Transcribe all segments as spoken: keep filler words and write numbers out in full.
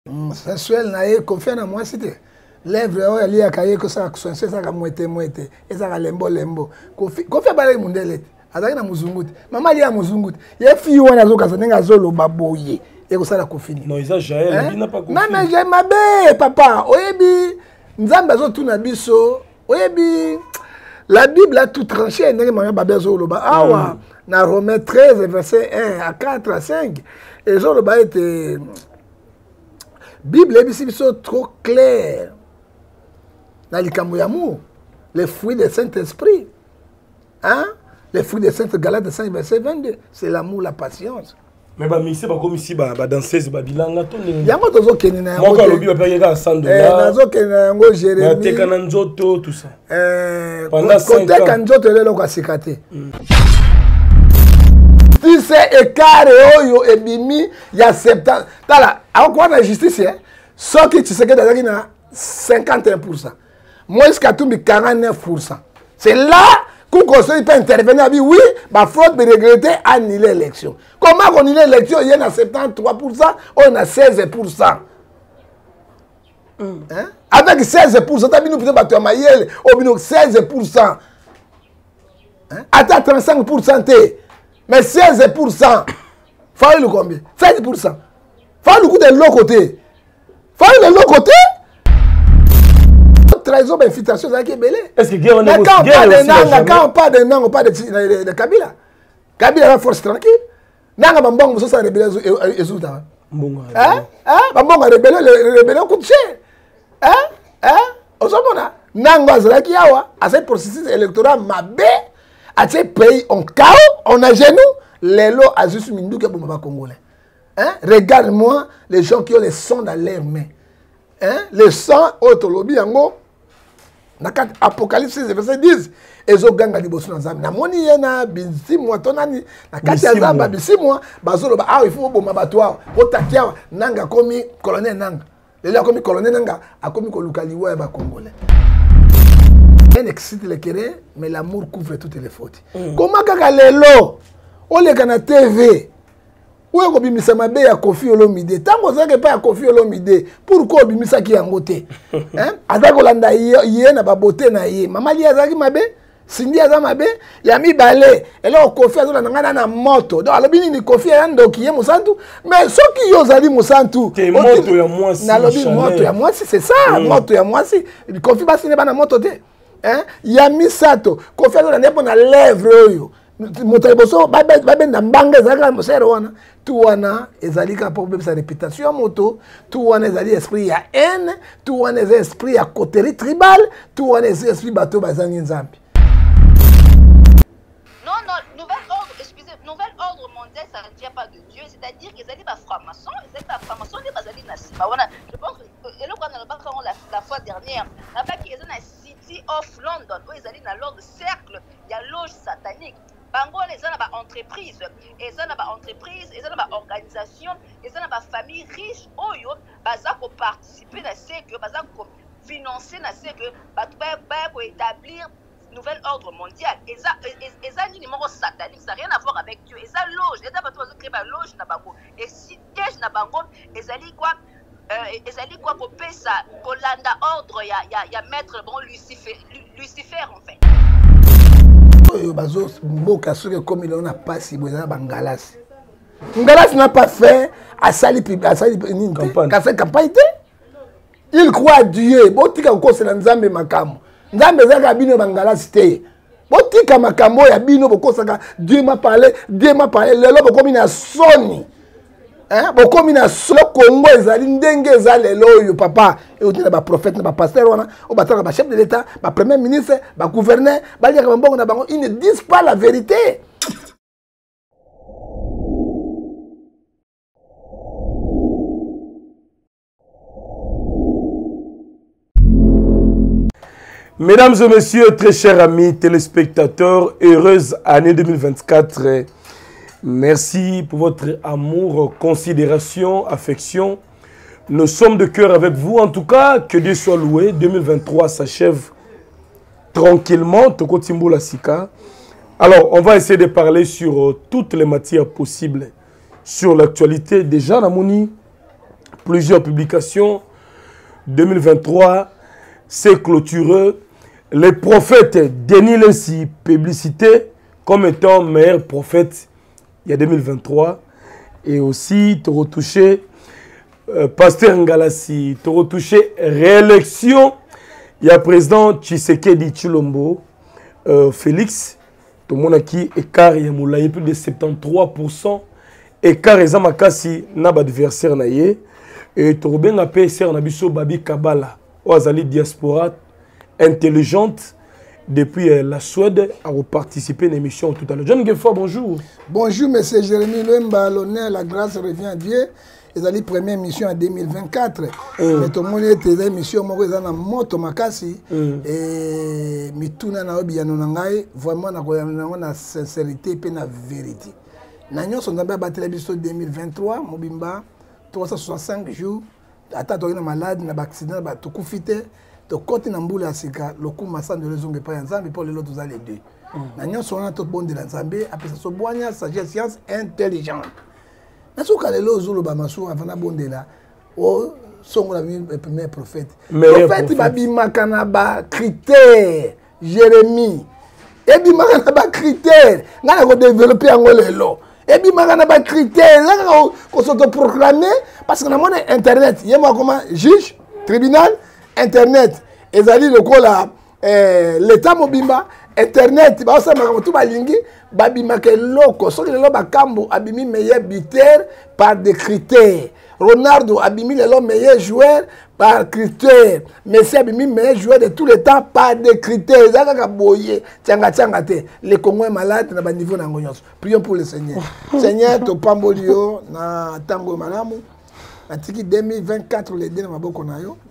sensuel na ye confiant na moi c'était lèvre oyo ali akaye ko ça sensuel ça ka moite moite eza ka lembo lembo kofi kofi ba le mundele azaki na muzunguti mama ali ya muzunguti ye fi wana zo kasa nenga zo lo baboye e ko sala kofi non isa Jaël il n'a pas kofi non mais j'ai mabe papa oyebi nzamba zo tuna biso oyebi la Bible a tout tranché ndenge mama babe zo lo ba awa na Romains treize verset un à quatre à cinq et zo lo ba était Bible est trop clair. Dans les fruits du Saint-Esprit. Hein? Les fruits du Saint-Esprit, Galates cinq, verset vingt-deux. C'est l'amour, la patience. Mais bah, c'est pas comme ici, bah, danser, bah, bilan, là, tout le monde. Il y a un autre qui est là. Moi, quand le payer à cent dollars. Il y a un autre qui est là. Il y a un autre tout ça. Pendant cinq ans. Il y a un autre qui est là. Si c'est écart et bimi, il y a septembre. Tala, à quoi la justice, sauf que tu sais que tu as cinquante et un pour cent. Moi, je suis quarante-neuf pour cent. C'est là qu'on conseille peut intervenir. Oui, ma faute de regretter annuler l'élection. Comment on annule l'élection? Il y en a soixante-treize pour cent, on a seize pour cent. Mm. Hein? Avec seize pour cent, tu as mis nous battre Mayel, on a seize pour cent. Hein? Attends, trente-cinq pour cent. Mais seize pour cent, il faut le combien? seize pour cent. Il faut le coup de l'autre côté. Il faut le l'autre côté. Trahison d'infiltration, c'est qui est belé. Est-ce que guerre mais quand on parle de Nang, on parle de, de Kabila. Kabila a la force tranquille. Nang a bon, ça rébellion et résultat. Hein? Hein? Bon, rébellion, rébellion coûte cher. Hein? Hein? Au sommet, Nang a zaki yawa, à cette processus électoral mabé. À ces pays, on chaos, on a genoux, les lots à juste Mindou qui est pour les Congolais. Hein? Regarde-moi les gens qui ont les sons dans leurs mains. Hein? Les sons, autolobie, yango, dans Apocalypse six, verset dix, ils ont gagné les bosses dans Zambie. Namoni yena binsi moi tonani na kati ya Zamba binsi moi bazolo ba ah il faut bon mabatwa otakia nanga komi colonel nanga. Le a commis colonel nanga a commis ko lukaliwa ba Congolais. Elle excite les querelles, mais l'amour couvre toutes les fautes. Mm. Comment kaka lelo on les gana T V où est bimisa mabe ya Kofi Olomide tango ça que pas ya Kofi Olomide pourquoi bimisa ki yangote hein azako landa yé na ba beauté na yé mama li azaki mabe sindi azaki mabe ya mi balé et là Kofi azona ngana na moto donc alobi ni Kofi ya ndoki ye musantu mais soki yo zali musantu ke moto ya moi si na lobi moto ya moi si c'est ça mm. moto ya moi si Kofi basi ne ba na moto te. Hein? Yami Sato, Kofi Olomide na nepo na lèvre oyo. Motaboso babe babe na mbanga zaka mosero wana. Tu wana ezali ka problème sa réputation moto, tu wana ezali esprit ya haine, tu wana ezali esprit ya coterie tribal, tu wana ezali esprit bateau bazangi nzambi. Non non, nouvel ordre, excusez, nouvel ordre mondial ça ne tient pas de Dieu, c'est-à-dire qu'ils allaient pas franc-maçon, ils allaient pas franc-maçon, ils allaient na wana. Je pense que et là quand on a pas la la fois dernière, la pas qu'ils ont City of London, où ils allaient dans l'ordre cercle, il y a loge satanique. Bango les gens là entreprise, et ça là entreprise, et ça là organisation, et ça là famille riche oyo, baza ko participer na ce que baza ko financer na ce que ba ba ko établir nouvel ordre mondial. Et ça et ça ni numéro satanique, ça n'a rien à voir avec Dieu. Et ça loge, et ça ba to créer ba loge na bango. Et si siège na bango, et ça li quoi euh et ça li quoi ko pesa ko landa ordre ya ya ya maître bon Lucifer Lucifer en fait. Bazo mboka soki comme il en a pas si boza bangalas. Ngalas n'a pas fait à sali à sali une campagne campagne. Il croit à Dieu. Botika ko c'est nzambe makamo. Nzambe zaka bino bangalas te. Botika makamo ya bino boko saka Dieu m'a parlé, Dieu m'a parlé lelo boko mina soni. Hein boko mina solo Congo ezali ndenge ezali lelo papa et au ba prophète na ba pasteur wana o bataka ba chef de l'état ba premier ministre ba gouverneur ba liaka mbongo na bango ils ne disent pas la vérité. Mesdames et messieurs, très chers amis téléspectateurs, heureuse année deux mille vingt-quatre. Merci pour votre amour, considération, affection. Nous sommes de cœur avec vous. En tout cas, que Dieu soit loué. deux mille vingt-trois s'achève tranquillement. Toko Timbo la Sika. Alors, on va essayer de parler sur euh, toutes les matières possibles. Sur l'actualité. Déjà, Namoni, plusieurs publications. deux mille vingt-trois, c'est clôtureux. Les prophètes Denis Lensi, publicité comme étant meilleur prophète il y a deux mille vingt-trois. Et aussi, tu retouché euh, Pasteur Ngalassi, tu retouché réélection. Il y a président Tshisekedi Tshilombo, euh, Félix, tout le monde qui écart, il y a plus de soixante-treize pour cent. Écart, il y a makasi na adversaire na ye. Et tu as P S R na biso Babi Kabala, Oazali diaspora intelligente depuis euh, la Suède à participer à l'émission tout à l'heure. John Gefa, bonjour. Bonjour, monsieur Jérémy Lemba, l'honneur, la grâce revient à Dieu. Ils ont la première émission en deux mille vingt-quatre. Mais tout le monde était dans l'émission, moi, ils ont la moto makasi. Et mituna na obi yanonangai, vraiment, na sincérité et na vérité. Nous sommes dans la télévision deux mille vingt-trois, Mobimba, trois cent soixante-cinq jours. Attends, tu es malade, tu as un accident, tu as coupé. Tu côté Namboula Asika, le coup m'a de raison de pas ensemble pour les autres les deux. Nous sommes tout bon de l'ensemble, après ça, so boigna, sagesse, science intelligente. Nous sommes allés au Zulu Bamassou avant la bonne de là. Oh, sont le premier prophète. Le prophète Babi Makanaba critère, Jérémie. Et puis Makanaba critère, nous avons développé en Olelo. Et puis Makanaba critère, nous avons s'autoproclamé parce qu'on a internet. Il y a moi comme juge, tribunal. Internet, et ça dit le coup là, l'État mobimba, Internet, bah ça m'a tout balingi, babima que loco, so que le loba cambo abimi meilleur buteur par des critères. Ronaldo abimi le meilleur joueur par critères. Messi abimi meilleur joueur de tous les temps par des critères. Zaka boye, tianga tianga te. Les Congolais malades na ba niveau na ngonyos. Prions pour le Seigneur. Seigneur, to pambolio na tango malamu. Na tiki deux mille vingt-quatre le dé na maboko na yo.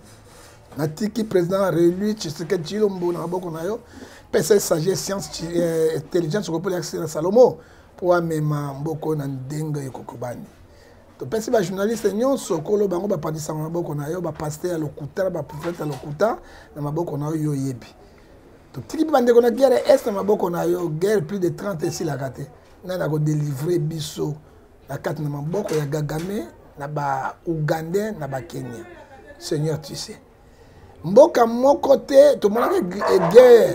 Natiki président réélu Tshisekedi Tshilombo na maboko na yo pesa sagesse science intelligence ko pour accès à Salomo pour amema mboko na ndenga ekokobani to pesa ba journaliste nyonso kolo bango ba padisa na maboko na yo ba pasteur lokuta ba prophète lokuta na maboko na yo yebi to tiki bande ko na guerre est na maboko na yo guerre plus de trente ici la raté na na ko délivrer biso la carte na maboko ya Kagame na ba Ougandais na ba Kenya. Seigneur, tu sais mboka moko te to mona guerre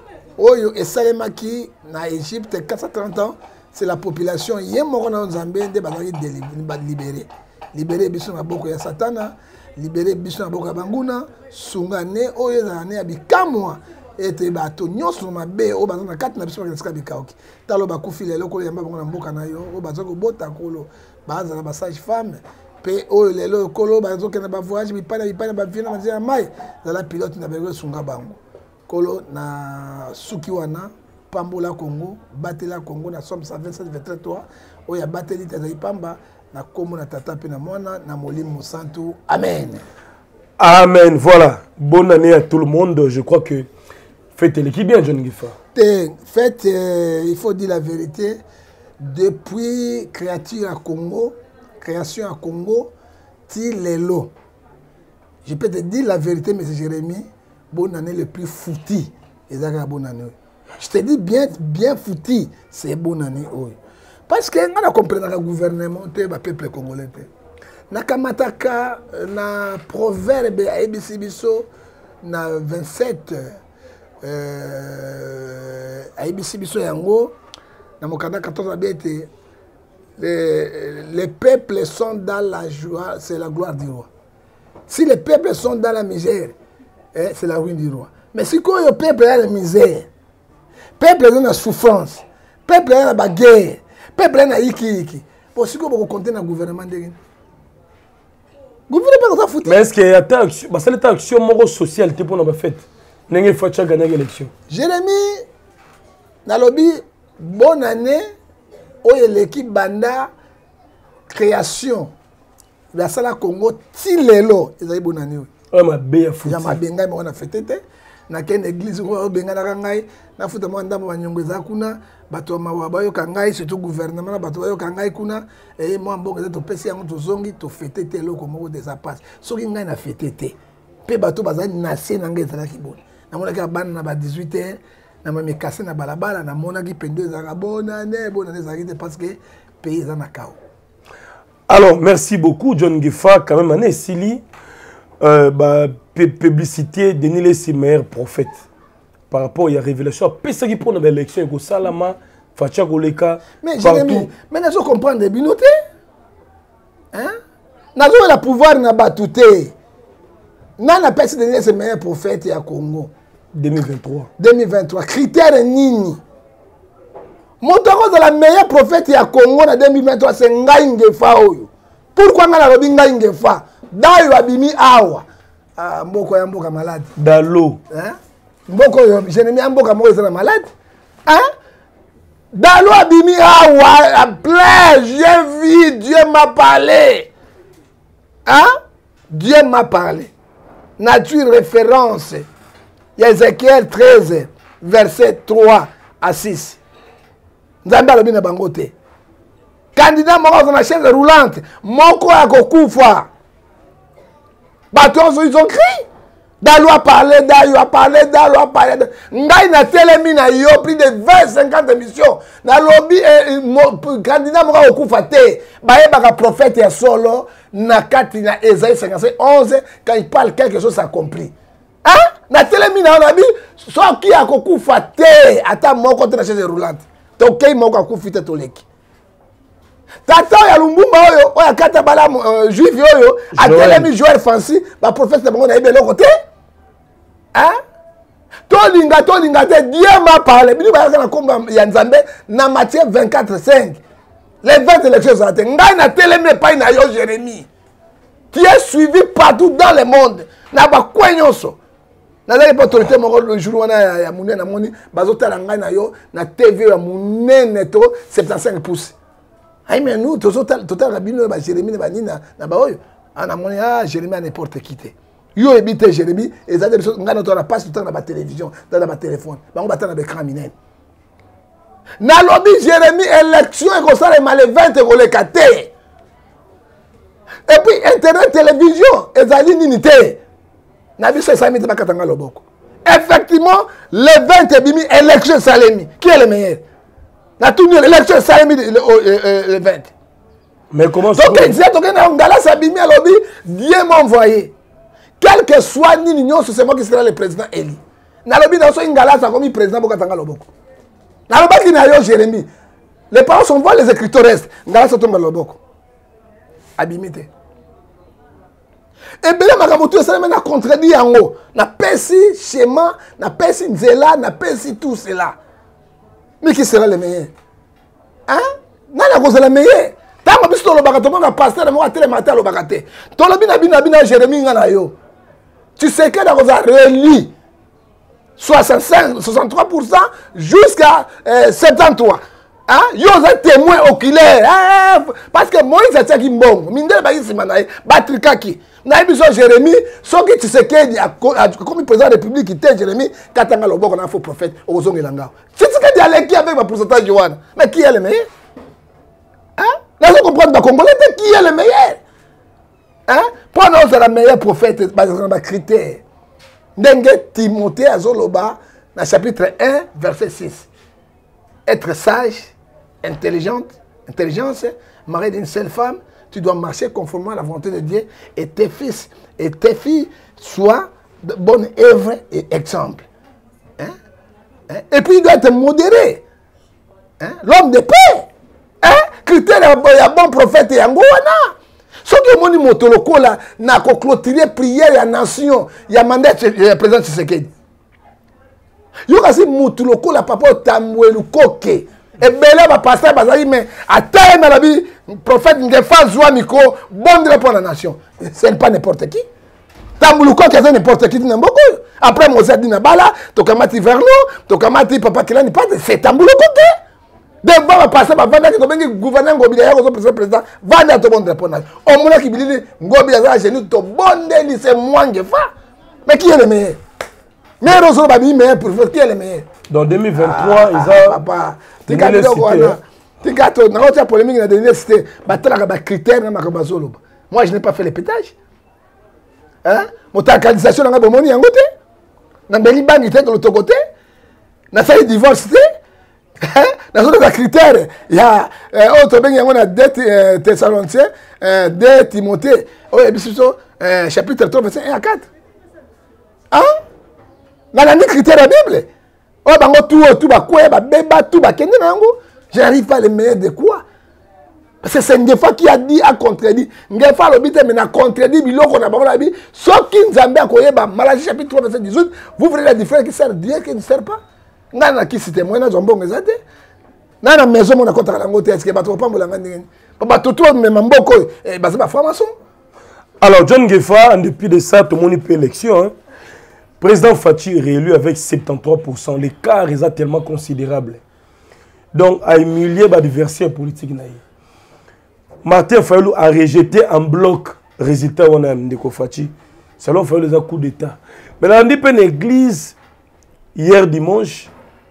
oyo esalemaki na Égypte quatre cent trente ans, c'est la population ye moko na Nzambe nde bazali libéré libéré biso na boko ya satana, libéré biso na boko ya banguna sungane oyo na ne abikamwa ete bato nyonso mabe o bazana kati na biso na sika bikaoki talo bakufi lelo ko yamba bango na mboka na yo o bazako bota kolo bazana ba sage femme pe oyo lelo kolo bazokena ba voyage bipana bipana ba vina mazia mai za la pilote na bego sunga bango kolo na suki wana pambola Congo batela Congo na somme cent vingt-sept virgule trois oya bateli tazai pamba na komo na tata pe na mwana na molimo santo. Amen. Amen. Voilà, bonne année à tout le monde. Je crois que faites-le qui bien, John Gifa. Faites, euh, il faut dire la vérité, depuis créature à Congo, création à Congo, ti lelo. Je peux te dire la vérité, M. Jérémy, bonne année le plus fouti. Bonne année. Je te dis bien, bien fouti, c'est bonne année. Oui. Parce que on a compris dans le gouvernement, le peuple congolais. Na kamataka na proverbe à Ebisibiso na vingt-sept euh, à Ebisibiso yango na mokanda quatorze abete. Les, les peuples sont dans la joie, c'est la gloire du roi. Si les peuples sont dans la misère, eh, c'est la ruine du roi. Mais si quand le peuple est dans la misère, le peuple est dans la souffrance, le peuple est dans la guerre, le peuple est dans la iki-iki, pour ce que vous comptez dans le gouvernement de l'Inde. Gouvernement ça foutu. Mais est-ce qu'il y a une action, bah c'est l'action sociale pour nous faire n'engagez pas chaque gagner l'élection. Jérémy, nalobi bonne année. Oye l'équipe banda création la sala Congo tilelo ezali bonani oyo mabe ya futi ya mabenga mo na fetete na ken église ko benga na ngai na futa mo ndambo banyongo za kuna bato mawa bayo kangai surtout gouvernement na bato bayo kangai kuna et moi mbongo to pesi yango to zongi to fetete loko moko de sa passe soki ngai na fetete pe bato bazali na se na ngai ezala kiboni na mona ka bana na ba dix-huit heures na mami kase na balabala na mona ki pendo ezaka bona ne bona ne zakite parce que pays za na kao. Alors, merci beaucoup, John Gefa. Quand même, année Sili, euh, bah, publicité, Denis les meilleurs prophètes. Par rapport à la révélation, qu'est-ce qui pour l'élection, il y a Salama, Fatia Goleka. Mais Jérémy, mais nous comprenons des binotés. Hein? Nous avons le pouvoir de battre. Nous avons pas Denis les meilleurs prophètes à Congo. deux mille vingt-trois. deux mille vingt-trois. Critère Nini. Montako de la meilleure prophète ya Congo en deux mille vingt-trois c'est Ngai Ngefa oyo. Pourquoi ngana lobi Ngai Ngefa? Dayo abimi awa. Ah mboko ya mboka malade. Dalo. Hein? Mboko yo Jérémie mboka moko c'est malade. Hein? Dalo abimi awa à plein, j'ai vu, Dieu m'a parlé. Hein? Dieu m'a parlé. Nature référence. Ézéchiel treize verset trois à six. Nzambe alobi na bango te. Candidat moko dans la chaise roulante, moko ya kokufa. Bato ils ont crié. Dalo a parlé, Dalo a parlé, Dalo a parlé. Ngai na telemi na yo plus de vingt cinquante émissions. Na lobby candidat moko ya kokufa te. Baye baka prophète ya solo na kati na Ésaïe cinquante-cinq onze quand il parle quelque chose s'accomplit. Hein? Na telemi na onabi soki ya kokufa te ata moko te na chaise roulante. Tokei moko akufite toleki. Tata ya Lumbumba oyo, oya kata bala uh, juif oyo, atelemi Joël Fancy, ba prophète de bango na ibe loko te. Hein? Tolinga tolinga te, Dieu m'a parlé. Bini ba na komba ya Nzambe na Matthieu vingt-quatre cinq. Les vingt élections sont atteintes. Ngai na telemi pa na yo Jérémie. Tu es suivi partout dans le monde. Na ba kwenyonso. Nazali pas autorité moko le jour wana ya munene na moni bazotala ngai na yo na T V ya munene to soixante-quinze pouces. Ai mais nous total total rabino ba Jérémie ba nina na ba oyo ana moni ah Jérémie à n'importe qui te. Yo ebite Jérémie ezali biso ngana to na passe tout temps na ba télévision dans na ba téléphone. Bango batana ba écran minene. Na lobby Jérémie élection et ça les mal vingt et le kate. Et puis internet télévision ezali ninité. Effectivement, le vingt et bimi élection Salemi. Qui est le meilleur? Na tout l'élection Salemi le vingt. Mais comment ça? Donc, Dieu m'a envoyé. Quel que soit l'union, c'est moi qui sera le président Eli. Nalobi na so ingala sa comme président Bokatanga Loboko. Nalobi na yo Jérémie. Les parents sont voir les écriteurs restent. Ngala sa tomba Loboko. Abimité. Et bien, je suis contredit en haut. Na pesi schéma, na pesi nzela, na pesi tout cela. Mais qui sera le meilleur? Hein? Nana cause le meilleur. Tant que tu le bagato, mon pasteur, moi télé matin le bagaté. Toi le bina bina bina Jérémie ngana yo. Tu sais que dans cause relis soixante-cinq, soixante-trois pour cent jusqu'à euh, soixante-treize. Hein? Yo êtes témoin oculaire. Hein? Parce que Moïse a dit bon, mindel ba yisi manaye, batrikaki. Na biso Jérémie, soki tu sais que comme président de la République qui était Jérémie, katanga loboko na faux prophète ozongelanga. Tu sais que dialogue qui avec ma pourcentage Johan. Mais qui est le meilleur? Hein? Là je comprends pas Congolais qui est le meilleur. Hein? Pour nous c'est le meilleur prophète basé sur les critères. Ndenge Timothée azoloba na chapitre un verset six. Être sage, intelligente, intelligence, marié d'une seule femme, tu dois marcher conformément à la volonté de Dieu et tes fils et tes filles soient de bonnes œuvres et exemples. Hein? Hein? Et puis il doit être modéré. Hein? L'homme de paix. Hein? Critère, il y a bon prophète et un goana. Ce que mon motoloko là, n'a qu'à clôturer prière à la nation, il y a mandat de président Tshisekedi. Yo kasi mutu lokola papa tamwelu koke ebele ba pasteur bazali mais atay na labi prophète ngefa zwa miko bondre pour la nation. C'est pas n'importe qui. Tamwelu koke c'est n'importe qui na mboko. Après Mozart dina bala to kamati verno to kamati papa kilani pas c'est Tamwelu koke. Devant ba pasteur ba vanda ki to bengi gouverneur ngobila yako so président président vanda to bondre pour la nation. O mona ki bilili ngobila za genou to bondeli c'est moi ngefa. Mais qui est le meilleur? Mais Rosso Babi, mais pour faire qui est le meilleur? Dans deux mille vingt-trois, ils ont. Papa, tu as dit quoi? Tu as dit, dans la polémique de l'université, tu as des critères. Moi, je n'ai pas fait le pétage. Hein? Mon localisation, dans la bonne en côté. Dans le Liban, il était de l'autre côté. Dans le divorce, Dans les critères, il y a autre bien, il y a deux Thessaloniciens, deux Timothée, chapitre trois, verset un à quatre. Hein? Dans les critères de la Bible, oh, bango tout, tout, bah, quoi, bah, béba, tout, bah, kendi, je n'arrive pas à les meilleurs de quoi? Parce que c'est Ngefa qui a dit, a contredit. Ngefa le bité, mais n'a contredit, il a pas la vie. Sauf qu'il nous a mis à quoi, bah, Malachie chapitre trois, verset dix-huit, vous voyez la différence qui sert Dieu, qui ne sert pas. N'a qui c'était moi, n'a jambon, mais zate. N'a la maison, mon accord à la moto, est-ce que bah, tu vas pas me la gagner? Bah, tout, tout, mais mon boko, bah, c'est ma formation. Alors, John Ngefa, en dépit de ça, tout le monde peut élection, hein. Président Fachi réélu avec soixante-treize pour cent. L'écart est tellement considérable. Donc, à humilier l'adversaire politique. Martin Fayulu a rejeté en bloc le résultat de Fachi. Selon Fayulu, un coup d'État. Mais dans l'église, hier dimanche,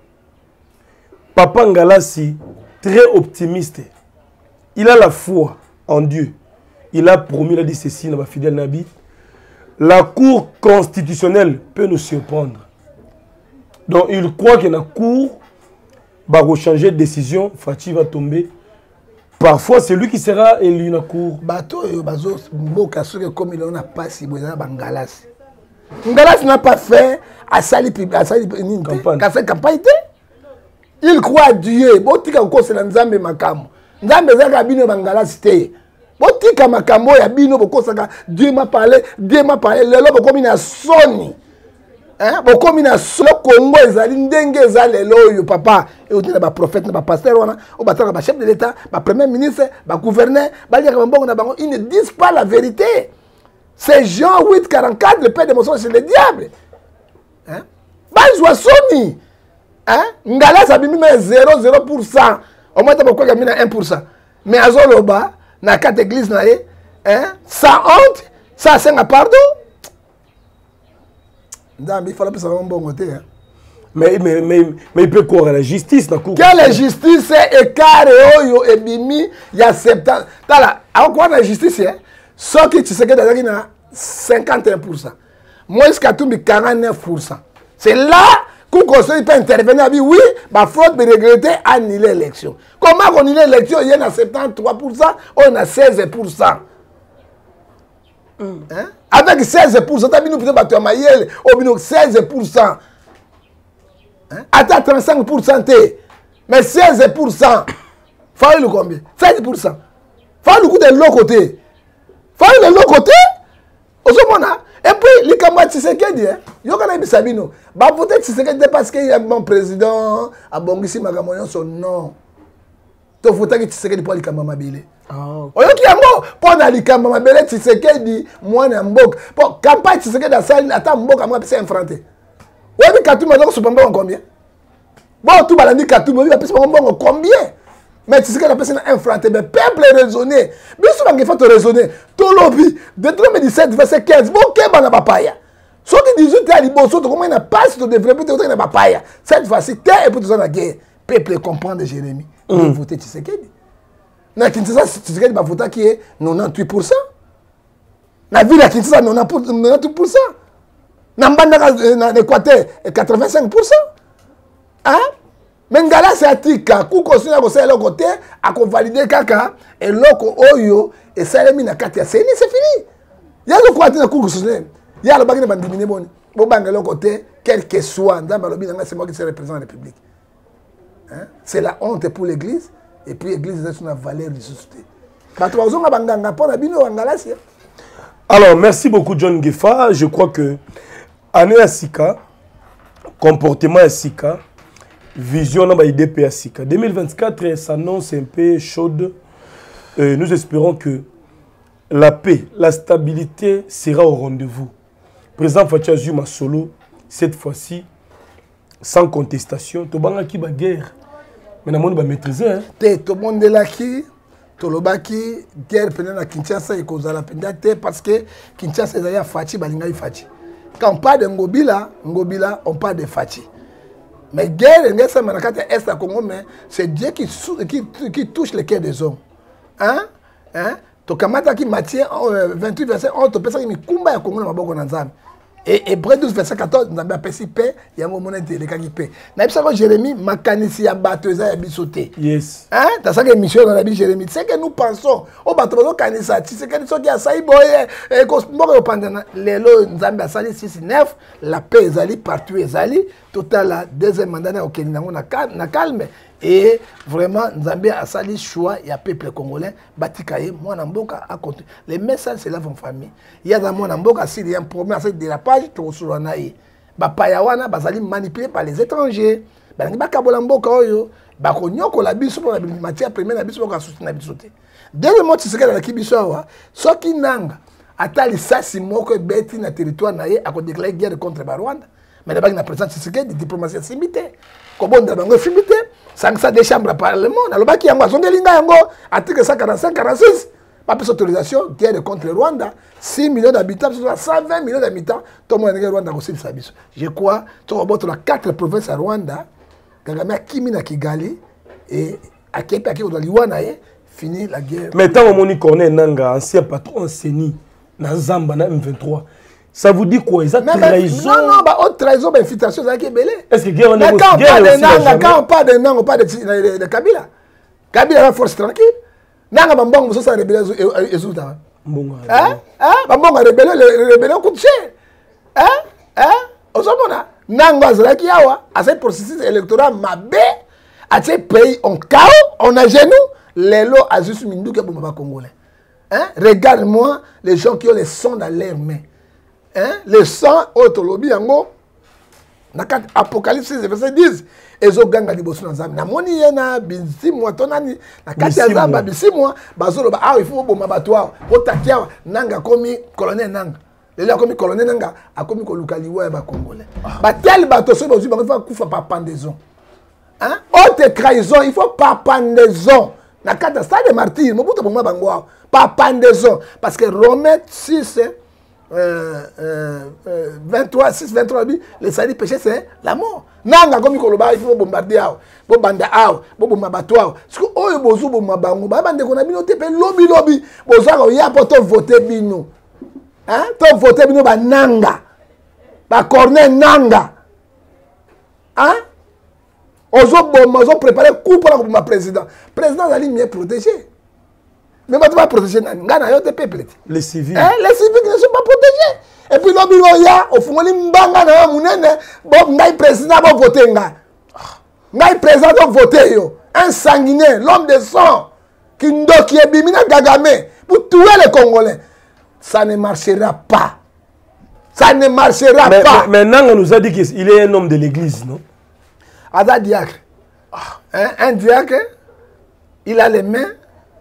Papa Ngalassi, très optimiste, il a la foi en Dieu. Il a promis, il a dit ceci, dans fidèle Nabi. La Cour constitutionnelle peut nous surprendre. Donc il croit que la Cour va changer de décision, Fachi va tomber. Parfois c'est lui qui sera élu dans la Cour. Bateau comme il n'a pas si Ngalassi. Ngalassi n'a pas fait à Sali campagne. campagne. Il croit à Dieu. Botika c'est Nzambe Makamu. Nzambe zaka bino Ngalassi. Botika makambo ya bino bokosaka Dieu m'a parlé, Dieu m'a parlé, lelo bokomi na soni. Hein? Bokomi na soni Congo ezali ndenge ezali lelo yo papa et au ba prophète na ba pasteur wana, au bataka ba chef de l'état, ba premier ministre, ba gouverneur, ba liaka mbongo na bango, ils ne disent pas la vérité. C'est Jean huit quarante-quatre, le père de mensonge c'est le diable. Hein? Ba joa soni. Hein? Ngala sabimi mais zéro virgule zéro pour cent. Au moins ta boko ga mina un pour cent. Mais azoloba na quatre églises na ye, hein, sans honte, sans senga pardon. Il faut que ça soit un bon côté. Mais, mais, mais, mais il peut courir à la justice. Quelle justice c'est écart et bimi, il y a septembre. Tala, à quoi la justice, ce qui tu sais que dans la cinquante et un pour cent. Moïse Katumbi quarante-neuf pour cent. C'est là qu'on conseille peut intervenir. Oui, ma faute de regretter annuler l'élection. Comment on annule l'élection? Il y en a soixante-treize pour cent, on a seize pour cent. Mm. Hein? Avec seize pour cent, tu as battu à Mayel, on a seize pour cent. Hein? Attends trente-cinq pour cent, mais seize pour cent. Faut le combien? seize pour cent. Faut le coup de l'autre côté. Faut le l'autre côté. Et puis, les camarades Tshisekedi, il y a des Sabino. Bah, peut-être Tshisekedi parce qu'il y a mon président, à Bongisi Magamoyon, son nom. Tu faut que Tshisekedi pour les camarades Mabile. Oh, il y a un mot pour les camarades Mabile, Tshisekedi, moi, un mbok. Pour campagne Tshisekedi, à ça, attends, mbok, à moi, c'est enfranté. Oui, mais Katou, maintenant, c'est pas combien? Bon, tout le monde dit Katou, mais il va pas combien? Mais tu sais que la personne est infrantée, mais peuple est raisonné. Bien sûr, il faut te raisonner. Tout lobby, Deutéronome dix-sept, verset quinze, bon, qu'est-ce que papaya? Soit tu dis, tu as dit, bon, soit tu commences à passer, tu développes, tu as papaya. Cette fois-ci, tu es pour la guerre. Peuple comprend de Jérémie. Il faut voter Tshisekedi. Dans Kinshasa, Tshisekedi va voter qui est quatre-vingt-dix-huit pour cent. Dans la ville de Kinshasa, quatre-vingt-dix pour cent. Dans l'Équateur, quatre-vingt-cinq pour cent. Hein? Mais ngala c'est atika ku continuer à faire le côté à valider kaka et loko oyo et ça les mina katia c'est c'est fini. Il y a le côté na ku constitutionnel. Il y a le bagage de diminuer bon. Bon banga le côté quel que soit dans le bien c'est moi qui représente la République. Hein? C'est la honte pour l'église et puis l'église c'est une valeur de société. Ba to bazonga banganga pour na bino ngala c'est. Alors merci beaucoup John Ngefa, je crois que année Asika comportement Asika vision dans l'I D P A Sika. deux mille vingt-quatre s'annonce un peu chaude. Euh, nous espérons que la paix, la stabilité sera au rendez-vous. Président Fachi Azuma solo, cette fois-ci, sans contestation. Tout le monde qui va guerre. Mais tout le monde va maîtriser. Tout le monde est là qui, tout le monde qui guerre pendant Kinshasa et cause la pendate parce que Kinshasa est Fachi, balinga Fachi. Quand on parle de Ngobila, Ngobila, on parle de Fachi. Mais guerre, c'est Dieu qui, qui, qui touche le cœur des hommes. Hein? Hein? To kamata qui maintient vingt-huit verset onze, to pesa qui mi kumba ya Congo na maboko na Nzambe. Et après douze, verset quatorze, nous avons appelé paix, il y a un moment où il y a un paix. Nous avons Jérémie, Makanisi, Yabateza, Yabisote. Yes. Hein? Dans cette émission, on a dit Jérémie. C'est que nous pensons, au bateau, Kanisa, c'est que nous sommes à Saïboye, et qu'on se moque pendant les lots, nous avons sali six neuf, la paix est allée, partout est allée, total, la deuxième mandat, ok, nous avons calme. Et vraiment, nous avons sali choix, il y a peuple congolais, Batikaye, moi, Namboka, à côté. Les messages, c'est là, en famille. Il y a dans mon Namboka, s'il y a un problème, c'est dérapage, tu reçois un aïe. Bapayawana, basali manipulé par les étrangers. Bangi bakabolamboka oyo, bakonyoko la biso pour la matière première la biso pour soutenir la biso te. Deuxièmement, tu sais que la kibiso wa, soki nanga atali sasi moko beti na territoire na ye a déclaré guerre contre le Rwanda. Mais d'abord na président Tshisekedi de diplomatie simité. Kobonda bango fimité, cinq cents des chambres parlement, na lobaki yango azongelinga yango article cent quarante-cinq quarante-six. Pas plus d'autorisation, guerre contre le Rwanda, six millions d'habitants, cent vingt millions d'habitants, tout le monde est Rwanda aussi. Je crois, tu as quatre provinces à Rwanda, Kagame a Kimi na Kigali, et à Kepe, à Kepe, fini la guerre. Mais tant que on connaît Nanga, ancien patron Seni, na Zamba, na M vingt-trois, ça vous dit quoi? Ils ont trahison? Non, non, bah, autre trahison, bah, infiltration, ça qui est belé. Est-ce que guerre on est quand on parle de Nanga, on parle de Kabila. Kabila a force tranquille. Nanga bambongo so sa rébellion ezuta. Mbongo. Hein? Hein? Bambongo rébellion le rébellion coûte cher. Hein? Hein? Osomona. Nanga zalaki yawa, à ce processus électoral mabé, à ce pays en chaos, on a genoux, les lots à juste minduke pour ma congolais. Hein? Regarde-moi les gens qui ont le sang dans leurs mains. Hein? Le sang autolobi yango. Nakat Apocalypse verset dix. Ezo ganga liboso na nzambe. Na moni yena bisimwa tonani na kati ya nzamba bisimwa bazolo ba ah il faut boma batwa otakia nanga komi colonel nanga. Lelo komi colonel nanga akomi koluka liwa ya ba congolais. Ba tel bato so bozu ba fa kufa pa pendaison. Hein? Haute trahison, il faut pas pendaison. Na kati stade martyr, mobuto boma bango pa pendaison parce que Romains six Euh, euh, euh, vingt-trois, six, vingt-trois, le sali péché c'est la mort. Nanga comme koloba il faut bombarder ao, bo banda ao, bo bombato ao. Parce que oyo bozu bombabango, ba bande kona bino te pe lobby lobby, boza ko ya poto voter bino. Hein? To voter bino ba nanga. Ba corner nanga. Hein? Ozo bomba, ozo préparer coup pour la président. Président ali mieux protégé. Mais tu vas protéger les civils. Hein? Les civils ne sont pas protégés. Et puis, l'obilo ya, au fond, les mbanga na mounene, bon, ngai président va voter nga. Ngai président va voter yo. Un sanguinaire, l'homme de sang, qui ndo qui est bimina Gagame, pour tuer les Congolais. Ça ne marchera pas. Ça ne marchera mais, pas. Mais maintenant, on nous a dit qu'il est un homme de l'église, non? Ada diacre. Hein? Un diacre, il a les mains.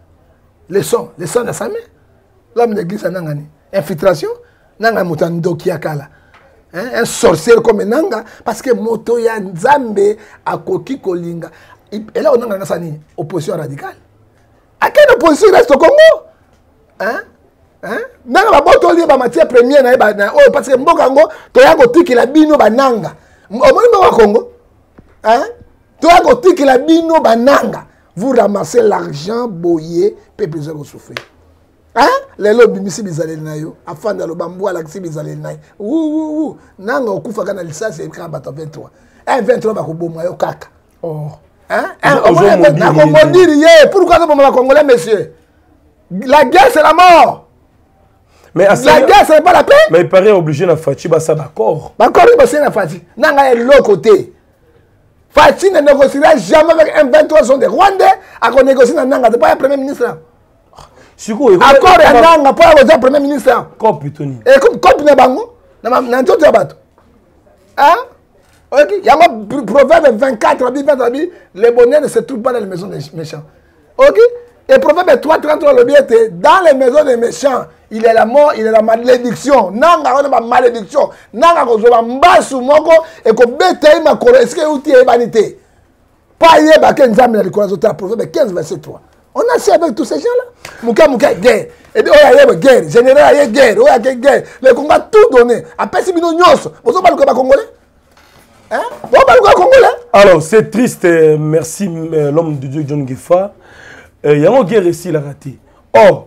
Les sons, les sons de sa main. L'homme d'église a nangani. Infiltration, nanga mutando kiakala. Un sorcier comme nanga, parce que moto ya nzambe a koki kolinga. Et là, on a une opposition radicale. À quelle opposition reste au Congo? Hein? Hein? Nanga ba boto lié ba matière première na ba oh parce que mbokango to ya kotiki la bino bananga. Omoni ba Congo? Hein? To ya kotiki la bino bananga. Vous ramassez l'argent boyé, peuple zéro souffrir. Hein? Les lobbies bimisi bizaleli na yo, afanda lo bambo ala kisi bizaleli na yo. Ouh ouh ouh. Nanga okufa kana lisasi e kamba ta vingt-trois. Un vingt-trois ba ko bomwa yo kaka. Oh. Hein? Na ko mondiri ye, pourquoi ça bomwa congolais monsieur? La guerre c'est la mort. Mais à la guerre c'est pas la paix. Mais il paraît obligé na Fachi ba ça d'accord. D'accord, il c'est na Fachi. Nanga est l'autre côté. Fachi ne négociera jamais avec un vingt-trois son de Rwandais à qu'on négocie dans Nanga. C'est pas le premier ministre. Accord à Nanga, pas le premier ministre. Comme Pitoni. Et comme comme Nabango, n'a tout abattu. Hein? Ok, il y a un proverbe vingt-quatre, les bonheurs ne se trouvent pas dans les maisons des méchants. Ok? Et proverbe trois, trente-trois, le bien était dans les maisons des méchants. Il est la mort, il est la malédiction. Nanga on a malédiction. Nanga ko zoba mbasu moko et ko beta ma koro est-ce que outil est vanité. Pas yé ba ken nzambe na likolo zota proverbe quinze verset trois. On a assis avec tous ces gens-là. Mouka mouka guerre. Et oh ya yé guerre, général yé guerre, oh ya guerre. Le Congo a tout donné. Après si bino nyos, bozo ba le congolais. Hein? Bo ba le congolais. Alors, c'est triste, euh, merci euh, l'homme de Dieu John Gefa. Il euh, y a une guerre ici, il a raté. Or,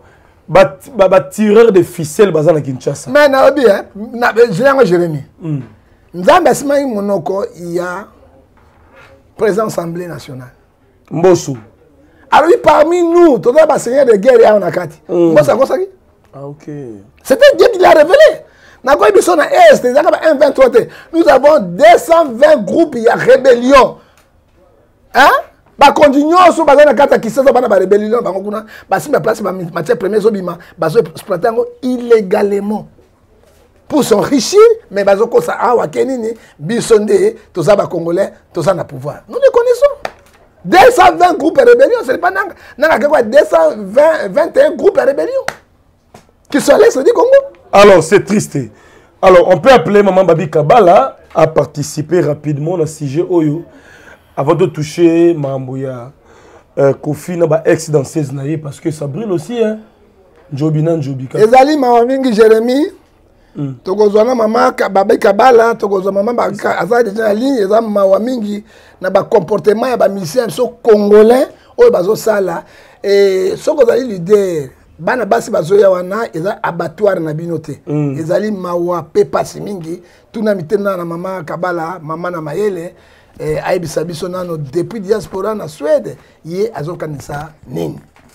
tireur de ficelle baza na Kinshasa. Mais na obi hein, na Jérémy Jérémy. Nzambe simai monoko il y a président Assemblée nationale. Mbosso. Alors oui, parmi nous, tout le seigneur de guerre est en Akati. Mbosso quoi ça qui? Ah OK. C'était Dieu qui l'a révélé. Na quoi ils sont na est, c'est un vingt-trois. Nous avons deux cent vingt groupes il y a rébellion. Hein? Ba continuons sur bazana kata qui se bana ba rébellion ba nguna ba si ma place ba matière première zo bima ba zo exploiter illégalement pour s'enrichir mais ba zo ko sa awa kenini bisonde to za ba congolais to za na pouvoir. Nous les connaissons. deux cent vingt groupes de rébellion, c'est pas nanga nanga quoi deux cent vingt et un groupes de rébellion qui sont l'est du Congo. Alors c'est triste. Alors on peut appeler maman Babi Kabala à participer rapidement au sujet Oyo. Avant de toucher Mamboya, euh, Kofi n'a pas ex-danseuse naïe parce que ça brûle aussi, hein. Jobina, Jobika. Ezali Mawamingi Jérémy, Tokozwana Mama Babi Kabala, Tokozwana Mama Azad déjà en ligne, Ezali Mawamingi, n'a pas comportement, il y a des musiciens congolais, ou bazo sala, et ce que vous allez leader, bana basi bazo yawana, ezali abattoir na binote, ezali Mawa Pepa Simingi, tout na mitena na Mama Kabala, Mama na Mayele. Aïbisa Bissonano depuis diaspora en Suède, il est à Zokanisa Ning.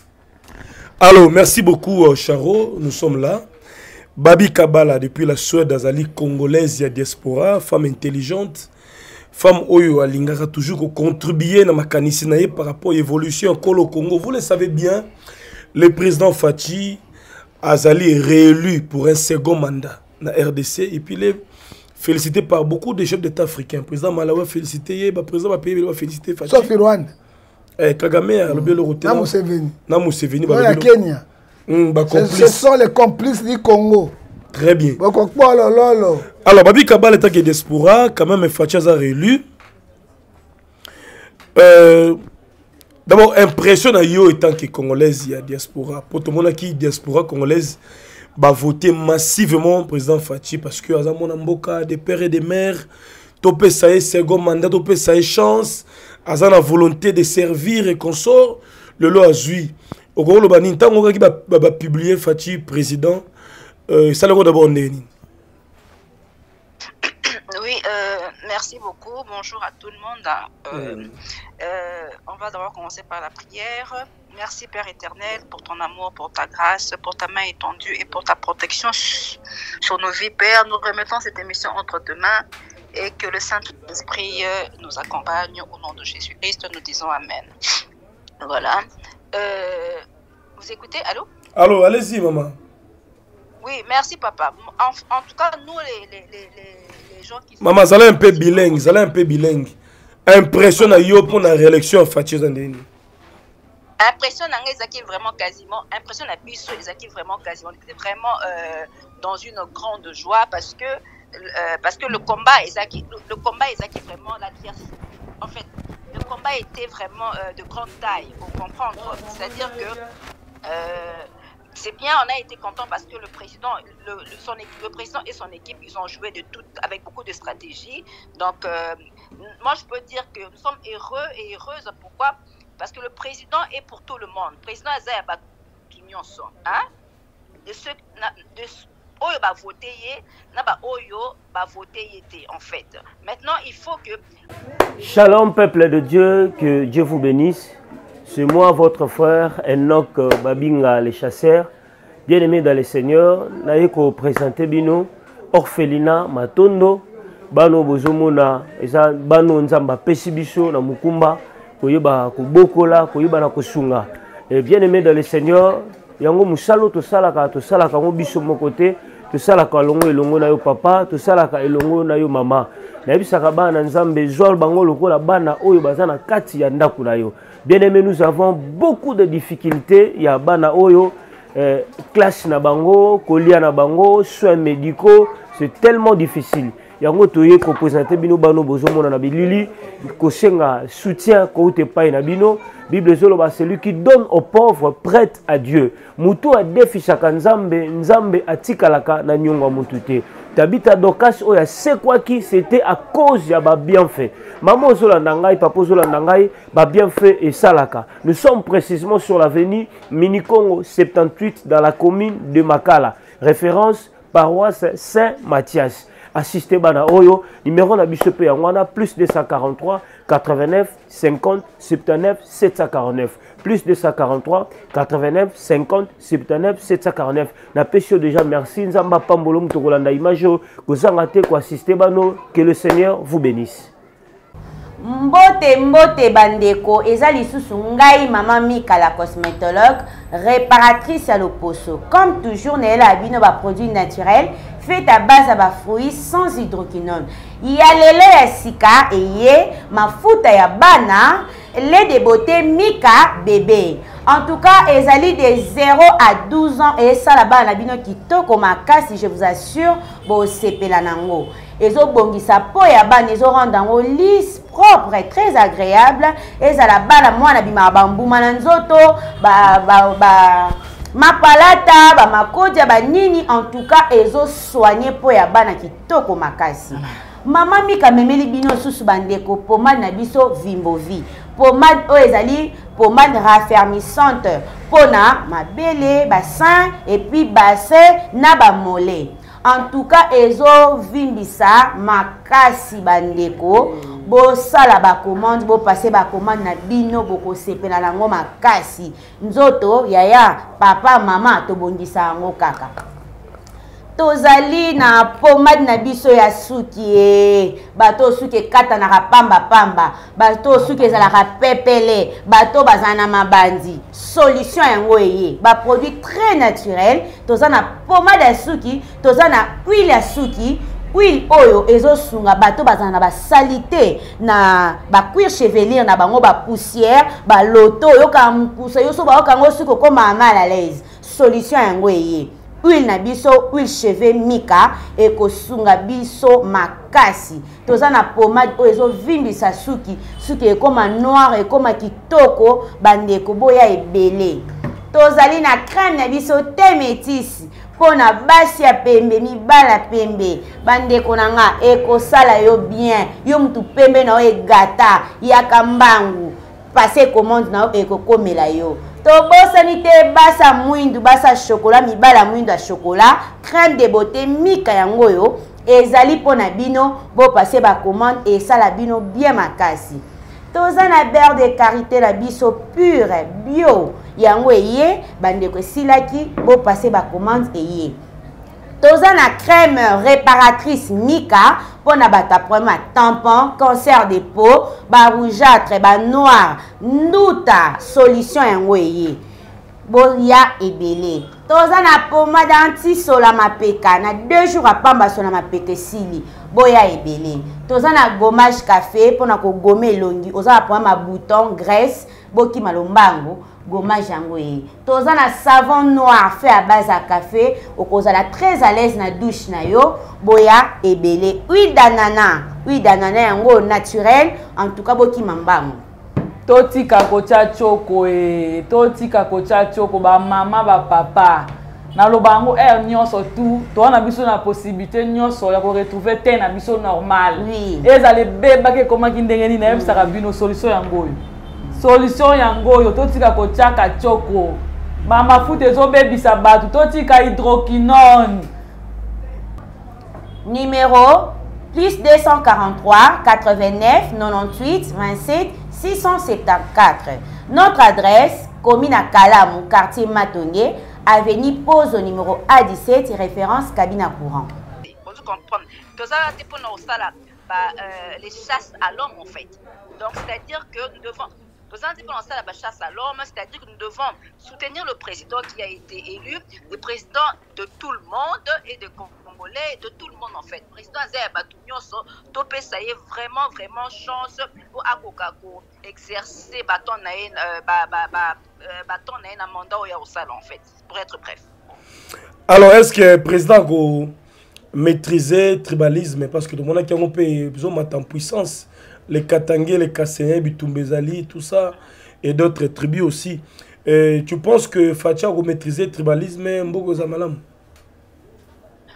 Alors, merci beaucoup, Charo. Nous sommes là. Babi Kabala, depuis la Suède, Azali congolaise, il y a diaspora, femme intelligente, femme Oyo Alingara, toujours contribuer à ma canisinaïe par rapport à l'évolution au Congo. Vous le savez bien, le président Fachi Azali est réélu pour un second mandat dans la R D C et puis les félicité par beaucoup de chefs d'État africains. Le président Malawi félicité, le président va payer, félicité. Sauf Rwanda. Kagame a le bien le roté. Na Museveni. Na Museveni. Non, il Kenya. Ce sont les complices du Congo. Très bien. Alors, Babi Kabala est diaspora, quand même, Fachaza réélu. Euh, D'abord, impression à yo étant que congolaise, il y a diaspora. Pour tout le monde qui est diaspora congolaise, va voter massivement le président Fachi parce que Azamon Mboka, des pères et des mères, topé ça est second mandat, topé ça est chance, Azan a volonté de servir et qu'on sort le lot à Zui. Au gros, le banin, tant qu'on va publier Fachi président, ça le d'abord Ndeni. Oui, euh, merci beaucoup. Bonjour à tout le monde. Euh, mmh. euh, on va d'abord commencer par la prière. Merci Père éternel pour ton amour, pour ta grâce, pour ta main étendue et pour ta protection sur nos vies, Père. Nous remettons cette émission entre tes mains et que le Saint-Esprit nous accompagne au nom de Jésus-Christ. Nous disons Amen. Voilà. Euh, vous écoutez? Allô? Allô, allez-y, maman. Oui, merci papa. En, en tout cas, nous les, les, les, les gens qui... Maman, ça allait un peu bilingue, ça allait un peu bilingue. Impression à yo pour la réélection à Fachi Zandeni. Impression à Ezaki vraiment quasiment, impression à Bisso Ezaki vraiment quasiment. On était vraiment euh, dans une grande joie parce que, euh, parce que le combat Ezaki, le, le combat Ezaki vraiment l'adversaire. En fait, le combat était vraiment euh, de grande taille, pour comprendre. C'est-à-dire que... Euh, c'est bien, on a été content parce que le président, le, le, son, le président et son équipe, ils ont joué de tout, avec beaucoup de stratégie. Donc, euh, moi, je peux dire que nous sommes heureux et heureuses. Pourquoi? Parce que le président est pour tout le monde. Le président Azaya Bakinyonso, hein? De ceux de Oyo va voter, n'a pas Oyo va voter, en fait. Maintenant, il faut que. Shalom, peuple de Dieu, que Dieu vous bénisse. C'est moi, votre frère, Enoch Babinga, les chasseurs. Bien-aimé dans le Seigneur, naïko présenté bino, orphelinat Matondo, bano bozomona, eza bano nzamba pesibiso na mukumba, koyeba kobokola, koyeba na kosunga. Et bien-aimé dans le Seigneur, yango musalo to salaka to salaka ngo biso mo côté, to salaka longo elongo na yo papa, to salaka elongo na yo mama. Na bisaka bana nzambe zol bango lokola bana oyo bazana kati ya ndaku na yo. Bien-aimés, nous avons beaucoup de difficultés. Il y a bana oyo, euh, classe na bango, colia na bango, soins médicaux. C'est tellement difficile. Il y a un autre qui présente bino bano bozomo na bilili, kosenga soutien ko te pa na bino. Bible zoloba celui qui donne aux pauvres prête à Dieu. Mutu a défi chaka nzambe, nzambe atikalaka na nyonga mutute. Tabita Dokas oya c'est quoi qui c'était à cause ya ba bienfait. Maman Zolandangai, papa Zolandangai, ba bienfait et Salaka. Nous sommes précisément sur l'avenue Minikongo soixante-dix-huit dans la commune de Makala. Référence paroisse Saint-Mathias. Assisté Bana Oyo, numéro na biso pe yango wana plus deux cent quarante-trois quatre-vingt-neuf cinquante soixante-dix-neuf sept cent quarante-neuf. Plus deux cent quarante-trois quatre-vingt-neuf cinquante soixante-dix-neuf sept cent quarante-neuf. Na pesio déjà merci nzamba pambolo mtokolanda image kozanga te ko assister bano, que le Seigneur vous bénisse. Mbote mbote bandeko eza lisusu ngai mama Mika la cosmétologue réparatrice à l'oposo. Comme toujours nela abino ba produits naturels fait à base à bas fruits sans hydroquinone. Il y a le lait ya sika et yé mafuta ya bana lait de beauté Mika bébé. En tout cas, ezali de zéro à douze ans et ça là-bas na bino kitoko makasi, je vous assure bo sepela nango. Ezo bongisa po ya bana ezo rendre ngo lisse propre et très agréable. Ezala bana mwana bima bambuma na nzoto ba ba ba mapalata ba makodia ba nini, en tout cas ezo soigner po ya bana kitoko makasi. Mama Mika memeli bino susu bandeko pomade na biso Vimbovi. Pomade o ezali pomade raffermissante pona mabele bassin et puis bassin na ba mollet. En tout cas ezo vimbisa makasi bandeko bo sala ba commande bo passer ba commande na bino boko sepela nango makasi nzoto yaya papa mama to bongisa ngo kaka. Tozali na pomade na biso ya suki e bato suki kata na pamba pamba bato suki za la pepele bato bazana mabandi solution yango eye ba produit très naturel. Tozana pomade ya suki, tozana huile ya suki, huile oyo ezo sunga bato bazana ba salité na ba cuir chevelure na bango ba poussière ba loto yo ka mpusa yo so ba kango suko koma mal à l'aise. Solution yango eye huile na biso huile cheveux Mika ekosunga biso makasi. Tozana pomade oyo ezo vimbisa suki suki ekoma noir ekoma kitoko bandeko boya ebele. Tozali na crème na biso te métis pona basi ya pembe mibala pembe bandeko nanga ekosala yo bien yo mutu pembe na yo egata yaka mbangu passer commande na yo ekokomela yo. Tobosani te basa mwindu basa chocolat mibala mwindu ya chocolat crème de beauté Mika yango yo ezali pona bino bo passer ba commande et sala bino bien makasi. Tozana beurre de karité na biso pure bio yango eye bandeko silaki bo passer ba commande eye. Tozana crème réparatrice Mika pona bata problème tampon, cancer de peau, ba rougeâtre, ba noir, nuta solution yango eye. Boya ebele. Tozana pomade anti sola mapeka na deux jours à pamba sola mapeka sili. Boya ebele. Tozana gommage café pona ko gommer longi. Ozana problème bouton, graisse, boki malombango. Gommage yango e. Tozana savon noir fait à base à café. Okozala très à l'aise na douche na yo. Boya ebele. Huile d'ananas. Huile d'ananas yango naturel. En tout cas boki mambango. Totika kocha choko e. Totika kocha choko ba mama ba papa. Na lobango er nyonso tout. To na biso na possibilité nyonso ya ko retrouver ten na biso normal. Oui. Ezale beba ke koma kindengeni na yebisa kabino solution yango. Solution yango yo totika kochaka choko ba mafuta ezobebisa batu totika hydroquinone. Numéro plus deux cent quarante-trois quatre-vingt-neuf quatre-vingt-huit vingt-sept six cent soixante-quatorze. Notre adresse commune à Kalamu, quartier Matonge, avenue Pose au numéro A dix-sept, référence cabine à courant. Pour comprendre que ça c'est pour nos salles, les chasses à l'homme en fait. Donc c'est-à-dire que nous devons la chasse à l'homme, c'est-à-dire que nous devons soutenir le président qui a été élu, le président de tout le monde et de Congolais, de tout le monde en fait. Le président Zé Batounyoso, Topé, ça y est vraiment, vraiment chance pour Akokako exercer bâton un mandat au Yarosal en fait, pour être bref. Alors, est-ce que le président a maîtrisé le tribalisme? Parce que tout le monde a besoin de en puissance. Les Katangé, les Kasséens, Bitumbezali, tout ça, et d'autres tribus aussi. Et tu penses que Fatia a maîtrisé le tribalisme Mbogo Zamalam?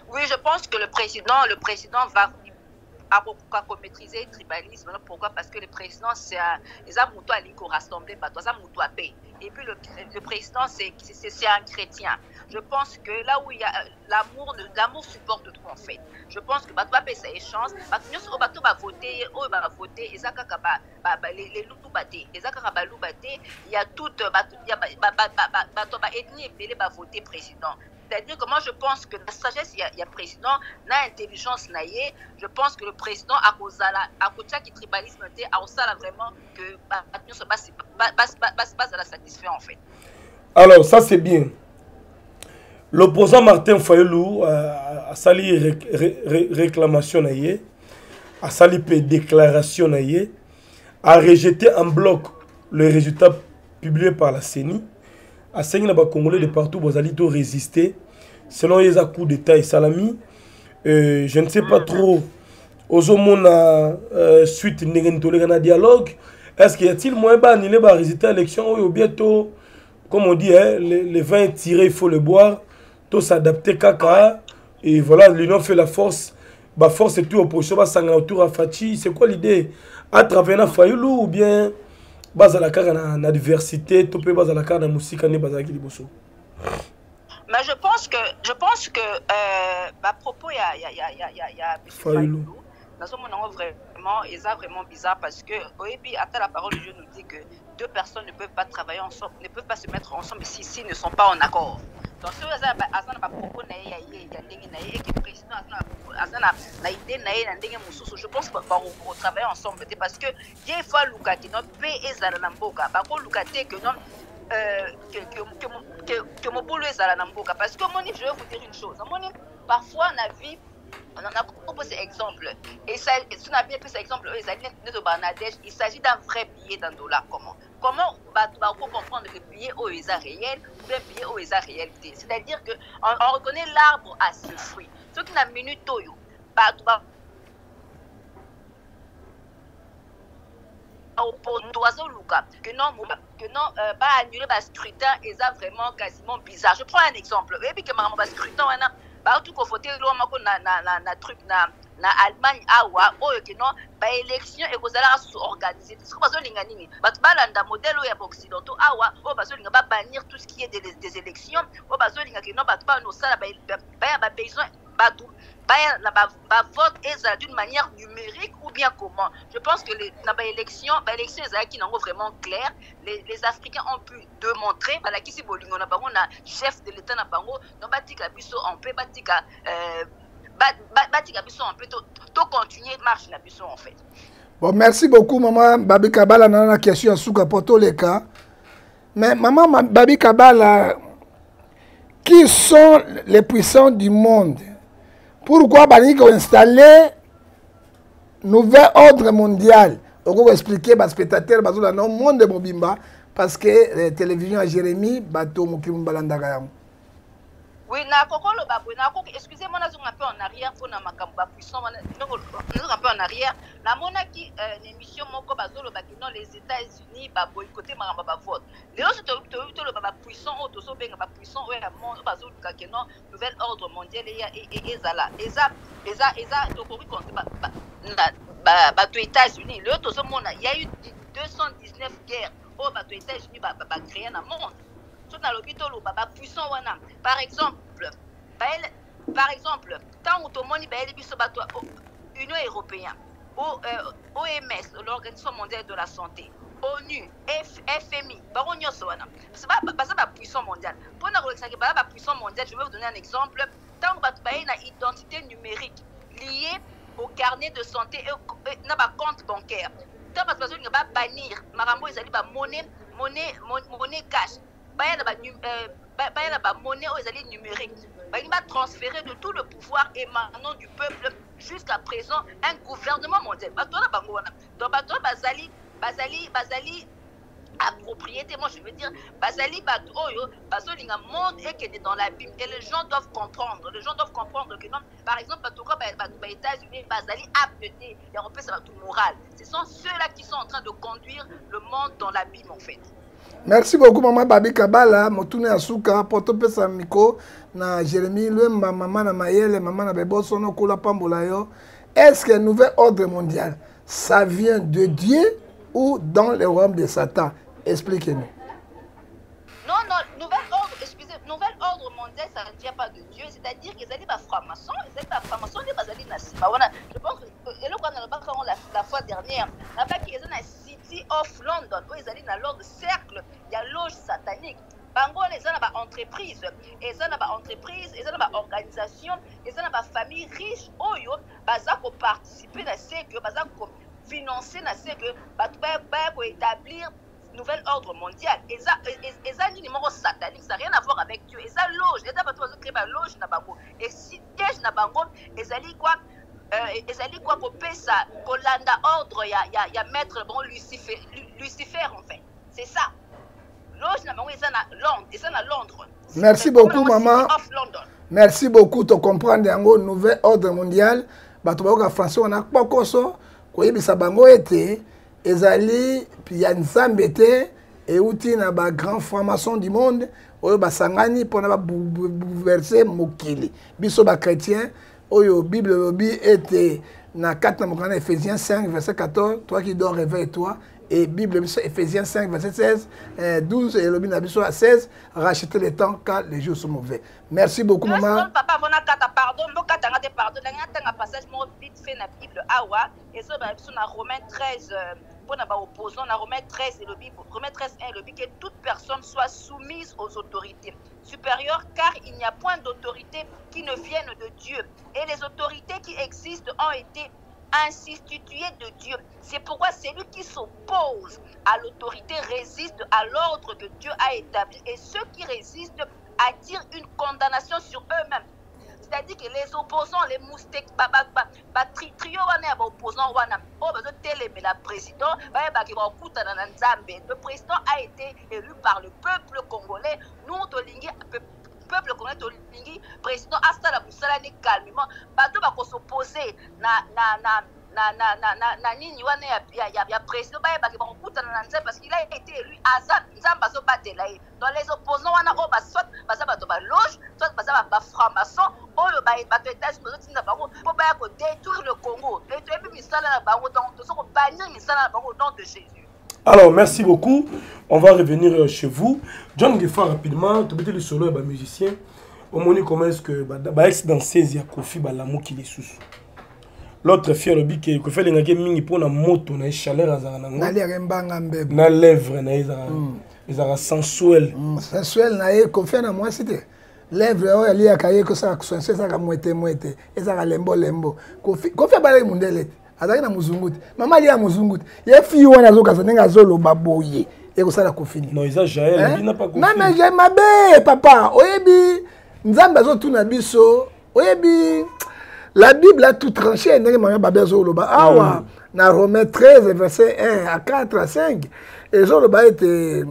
Oui, je pense que le président, le président va à maîtriser le tribalisme. Pourquoi? Parce que le président, c'est un mouton à l'ICO rassemblé, c'est un mouton à paix. Et puis le, le président, c'est un chrétien. Je pense que là où il y a l'amour, l'amour supporte tout en fait. Je pense que Bato va payer sa échange, Bato va voter, on va voter, et ça, les loups battés, et ça, il y a tout, il y a Bato va ethnie et belé va voter président. C'est-à-dire que moi, je pense que la sagesse, il y a président, l'intelligence, je pense que le président a causé qui tribalisme, a causé vraiment que nous se passe à la satisfaire en fait. Alors, ça c'est bien. L'opposant Martin Fayulu a sali ré, ré, ré, réclamation, a sali déclaration, a rejeté en bloc le résultat publié par la C E N I. A cinq les Congolais de partout, vous allez résister. Selon les coups d'État et Salami, euh, je ne sais pas trop. Aux hommes, euh, suite à dialogue, est-ce qu'il y a-t-il moyen d'annuler la résultat à l'élection ou bientôt, comme on dit, hein, les, les vins tirés, il faut le boire, tout s'adapter, caca, et voilà, l'union fait la force. La force est tout opposition, va s'en autour à Fachi. C'est quoi l'idée? À travers la Fayoulou ou bien base à la carte en adversité, tout peut base à la carte en musique, en base à qui mais je pense que, je pense que, euh, à propos, il y a, il y a, il y a, il y a, il y a M. Fayoulou. Dans ce moment, vraiment, ils sont vraiment bizarre parce que, oui, puis, après la parole de Dieu nous dit que deux personnes ne peuvent pas travailler ensemble, ne peuvent pas se mettre ensemble si s'ils ne sont pas en accord. Donc, si vous avez un propos, il y a un président, je pense qu'on va travailler ensemble parce que, il faut que notre pays est à la mboka, par contre, que non. Que mon boulot est à la Namboka. Parce que mon je vais vous dire une chose. Parfois, on a vu, on a proposé cet exemple. Et ça, si on a bien pris cet exemple, il s'agit d'un vrai billet d'un dollar. Comment Comment on peut comprendre que le billet au est réel ou bien billet au est réalité? C'est-à-dire qu'on on reconnaît l'arbre à ses fruits. Ce qui n'a minute toyo, que non, que non, euh, pas annuler le scrutin, et ça vraiment quasiment bizarre. Je prends un exemple. Et puis que maman va scrutin, on a pas tout conforté na na na na truc na na Allemagne awa oh que non ba élection et que ça va organiser. Ce que bazo linga nini. Ba tu balanda modèle ya occidentaux awa oh bazo linga ba bannir tout ce qui est des, des élections. Oh bazo linga que non ba tu pas no sala ba ba ba besoin ba tout ba vote est d'une manière numérique ou bien comment? Je pense que les élections, les élections qui n'ont vraiment clair, les, les Africains ont pu démontrer, voilà qui c'est bolingo na bango na chef de l'État na bango, non batika biso on peut batika euh batika biso on peut to continuer marche na biso en fait. Bon, merci beaucoup maman Babi Kabala na na question suka poto les cas. Mais maman Babi Kabala, qui sont les puissants du monde? Pourquoi Banik a installé nouvel ordre mondial? On va expliquer aux spectateurs dans le monde de Mobimba parce que la télévision à Jérémy, bateau Mokim Balandagayam. Oui, excusez-moi, nous sommes un peu en arrière pour na makamba puissant, nous sommes un peu en arrière. La monarchie, l'émission Moko Bazolo Bakino, les États-Unis, ba boycotter maramba ba vote. Les autres to le baba puissant, auto so benga ba puissant, ouais la monde Bazolo Kakeno, nouvel ordre mondial et et ezala. Eza eza eza to ko compte ba ba ba to États-Unis. Le autre so mona, il y a eu deux cent dix-neuf guerres au ba to États-Unis ba ba créer na monde. Par exemple, par exemple, tant que l'Union européenne, O M S, l'Organisation mondiale de la santé, ONU, F M I, c'est pas la puissance mondiale. Pour la puissance mondiale, je vais vous donner un exemple. Tant que une identité numérique liée au carnet de santé et au compte bancaire. Tant que vous va bannir, monnaie, monnaie, monnaie cash. La monnaie aux numérique. Il va transférer de tout le pouvoir émanant du peuple jusqu'à présent un gouvernement mondial. Donc, Bazali, Bazali, Bazali, à propriété, moi je veux dire, Bazali, Batoyo, Bazali, un monde et qui est dans l'abîme. Et les gens doivent comprendre, les gens doivent comprendre que non, par exemple, aux États-Unis, Bazali a pété, les Européens, ça va tout moral. Ce sont ceux-là qui sont en train de conduire le monde dans l'abîme en fait. Merci beaucoup maman Babi Kabala, motune asuka poto pesa miko na Jérémie Lemba, maman na Mayele, maman na Beboso no kula pambola yo. Est-ce que le nouvel ordre mondial ça vient de Dieu ou dans le royaume de Satan? Expliquez-nous. Non, non, nouvel ordre, excusez, nouvel ordre mondial, ça ne vient pas de Dieu. C'est-à-dire qu'ils allaient pas francs-maçons, ils allaient pas francs-maçons, ils allaient pas nassima. Je pense que la, la fois dernière, là-bas qu'ils ont la City of London, où ils allaient dans l'ordre cercle, il y a loge satanique. Bango, les gens ont entreprise, les gens ont entreprise, les gens ont organisation, les gens ont famille riche, oyo, baza ko participer à ce que, baza ko financer à ce que, baza ko établir nouvel ordre mondial. Et ça, et ça, ni numéro satanique, ça n'a rien à voir avec Dieu. Et ça, loge, et ça, bato bazo créer ba loge na bango. Et si siège na bango, et ça li quoi? Et ça li quoi ko pesa, ko landa ordre, ya ya ya maître bon Lucifer, Lucifer en fait. C'est ça. Merci beaucoup, maman. Merci beaucoup de comprendre un nouvel ordre mondial. Batobaoka François, on a pas koso. Koyebi sabango été, ezali puis nzambete et outi na ba grand franc-maçon du monde. Oyo basangani pour na bouleverser mokili. Biso ba chrétien, oyo Bible lobi était na quatre na Ephésiens cinq verset quatorze. Toi qui dors, réveille-toi. Et Bible, Ephésiens cinq, verset seize, douze, et le Binabiso à seize, racheter le temps car les jours sont mauvais. Merci beaucoup, maman. Papa, on a pardon, on a pardon, on a un passage vite fait dans la Bible, Awa, et ça, on a Romains treize, pour n'a pas opposant, on a Romains treize, et le Bible, Romains treize, et le Bible, que toute personne soit soumise aux autorités supérieures, car il n'y a point d'autorité qui ne vienne de Dieu. Et les autorités qui existent ont été institué de Dieu. C'est pourquoi celui qui s'oppose à l'autorité résiste à l'ordre que Dieu a établi. Et ceux qui résistent attirent une condamnation sur eux-mêmes. C'est-à-dire que les opposants, les moustiques, trio opposants, le président, le président a été élu par le peuple congolais. Nous, le peuple congolais, président Asta Boussalani calmement, bateau va s'opposer na na na na na na na na nini wana ya ya ya président ba ba bakuta na nzambe parce qu'il a été élu azam nzamba zo batela ye. Dans les opposants wana o ba soit baza bato ba loge, soit baza ba franc-maçon, o ba bato étage ko zotinda bango po ba ko détruire le Congo. Et tu puis misala na bango donc to so ko bannir misala na bango au nom de Jésus. Alors, merci beaucoup. On va revenir chez vous. John Gefa, rapidement, tu peux le solo et les musiciens. Au moment comment est-ce que Baex dans seize, il y a Kofi Balamou qui est sous. L'autre fier le bic qui fait les nagé mingi pour la moto, na chaleur à Zanango. Na lèvres, na ils sensuel. Sensuel, na Kofi na moi c'était. Lèvres, il y a cahier que ça, ça ça moité moité. Et ça lembo lembo. Kofi Kofi Balai Mundelet. Azali na muzunguti mama lia muzunguti ye fi wana zo kaza nenga zo lo baboye e ko sala kofini non isa jael bina pas kofini non mais j'ai mabe papa oyebi nzamba zo tuna biso oyebi la Bible a tout tranché ndenge mama babe zo lo ba awa na Romains treize verset un à quatre à cinq et zo lo ba était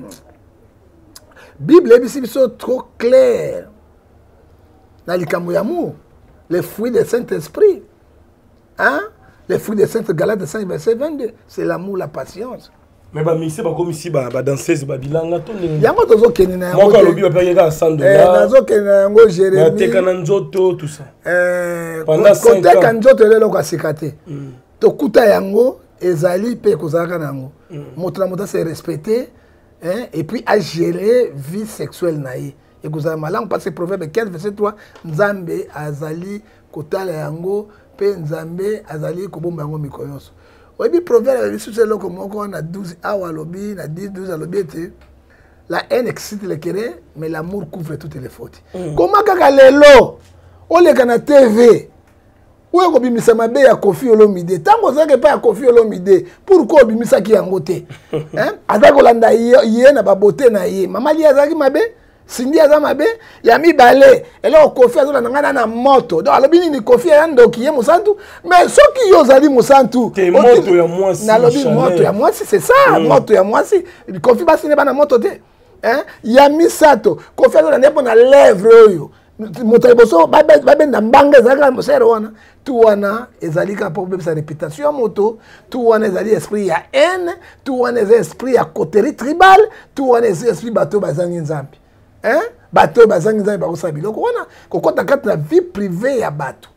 Bible est biso trop clair na likambo ya mu les fruits du Saint-Esprit hein. Les fruits des saintes Galates cinq, verset vingt-deux, c'est l'amour, la patience. Mais bah ici bah comme ici bah danseuse bah bilanga to ni. Yango tozo kenina. Moi quand lobi ba payega cent dollars. Eh nazo kenina yango Jérémie. Na tekana nzoto tout ça. Eh pendant cinq ans. Quand nzoto lelo ka sikate. To kuta yango ezali pe kozaka nango. Moto na moto se respecter hein et puis à gérer vie sexuelle naïe. Et kozala malang parce que proverbe quinze verset trois Nzambe azali kotala yango pe Nzambe azali kobomba yango mikoyonso. Oyebi proverbe biso c'est loko moko na douze awa lobi na dix douze lobi ete la haine excite le querer mais l'amour couvre toutes les fautes. Mm. Comment kaka lelo oleka na T V ou ko bimisa mabe ya Koffi Olomide tango zake pa ya Koffi Olomide pourquoi bimisa ki yango te hein azako landa ye na ba beauté na ye mama li azaki mabe Cindy Azamabe, Yami Balé, et là, Kofi Azolana na moto. Donc, alors, ni Kofi Ando qui est Moussantou, mais ceux qui osent aller Moussantou. T'es moto ya moi si. Na lobi moto ya moi si, c'est ça, moto ya moi si. Kofi Bassi n'est pas na moto te. Hein? Yami Sato, Kofi Azolana n'est pas na lèvre. moto liboso babenda mbanga ezalaka mosere wana tu wana ezali kaka mpo kobebisa réputation ya moto tu wana ezali esprit ya haine tu wana eza esprit ya coterie tribal tu wana eza esprit bato bazangi nzambe bato bazangi nzambe bakosala biloko wana kokota kati na vie privé ya bato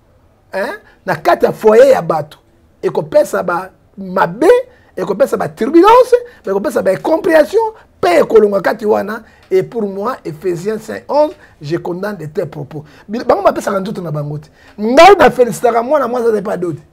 na kati ya foyer ya bato ekopesa mabe ekopesa baturbulence ekopesa baincompréhension mpe ekolonga kati wana. Et pour moi, Ephésiens cinq onze, je condamne de tes propos. Bango bapesaka nzoto na bango te. Ngai na félicitaka mwana mwasi aza pas d'autre.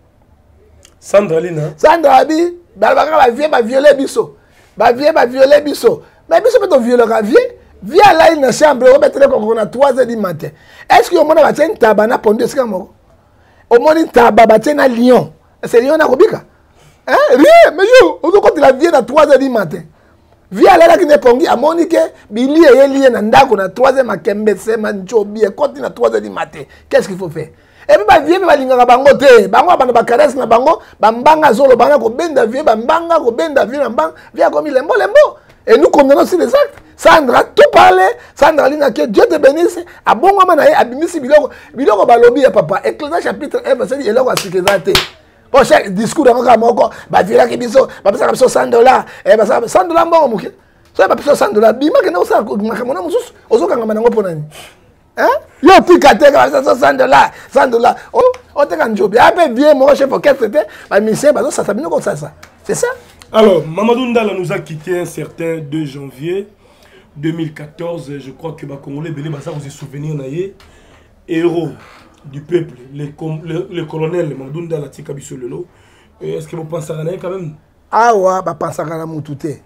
Sandra Lina. Sandra bi, balabaka ba vie ba violer biso. Ba vie ba violer biso. Mais biso peut violer ka vie. Vie là na chambre, on mettre ko na trois heures du matin. Est-ce que on mona ba tien tabana pondu esika moko? O moni taba ba tien na lion. C'est lion na kobika. Hein? Rien, mais yo, on doit la vie à trois heures du matin. Via là qui n'est pas à Monique, Billy et lié dans Ndako na troisième à Kembese, Manchobi, et continue à trois heures du matin. Qu'est-ce qu'il faut faire? Et puis, bah, vieux, bah, l'inga bango te, bango, bah, bah, caresse na bango, bah, mbanga zolo, bah, ko benda vieux, bah, mbanga, ko benda vieux, bah, mbanga, viens comme il est mot, les mots. Et nous condamnons aussi les actes. Sandra, tout parler, Sandra Lina, que Dieu te bénisse, à bon moment, à bimisi, biloko, biloko, bah, lobby, papa, Ecclésiaste chapitre un, verset, il est là, à ce que ça a été. Bon, chaque discours dans moko, bah vira qui biso, bah ça biso cent dollars, et bah ça cent dollars bon mouké. Ça bah biso cent dollars, bima que non ça, makamona mususu, ozo kanga manango ponani. Hein? Yo tikate ka ça cent dollars, cent dollars. Oh, on te kan job. Après bien moi chef orchestre c'était, bah mission bah ça ça bien comme ça ça. C'est ça? Alors, Mamadou Ndala nous a quitté un certain deux janvier deux mille quatorze, je crois que bah Congolais belé bah ça vous se souvenir naïe héros du peuple, le, le, le colonel Mamadou Ndala tika biso lelo. Est-ce que vous pensez à rien quand même? Ah ouais, bah pensez à rien moutouté.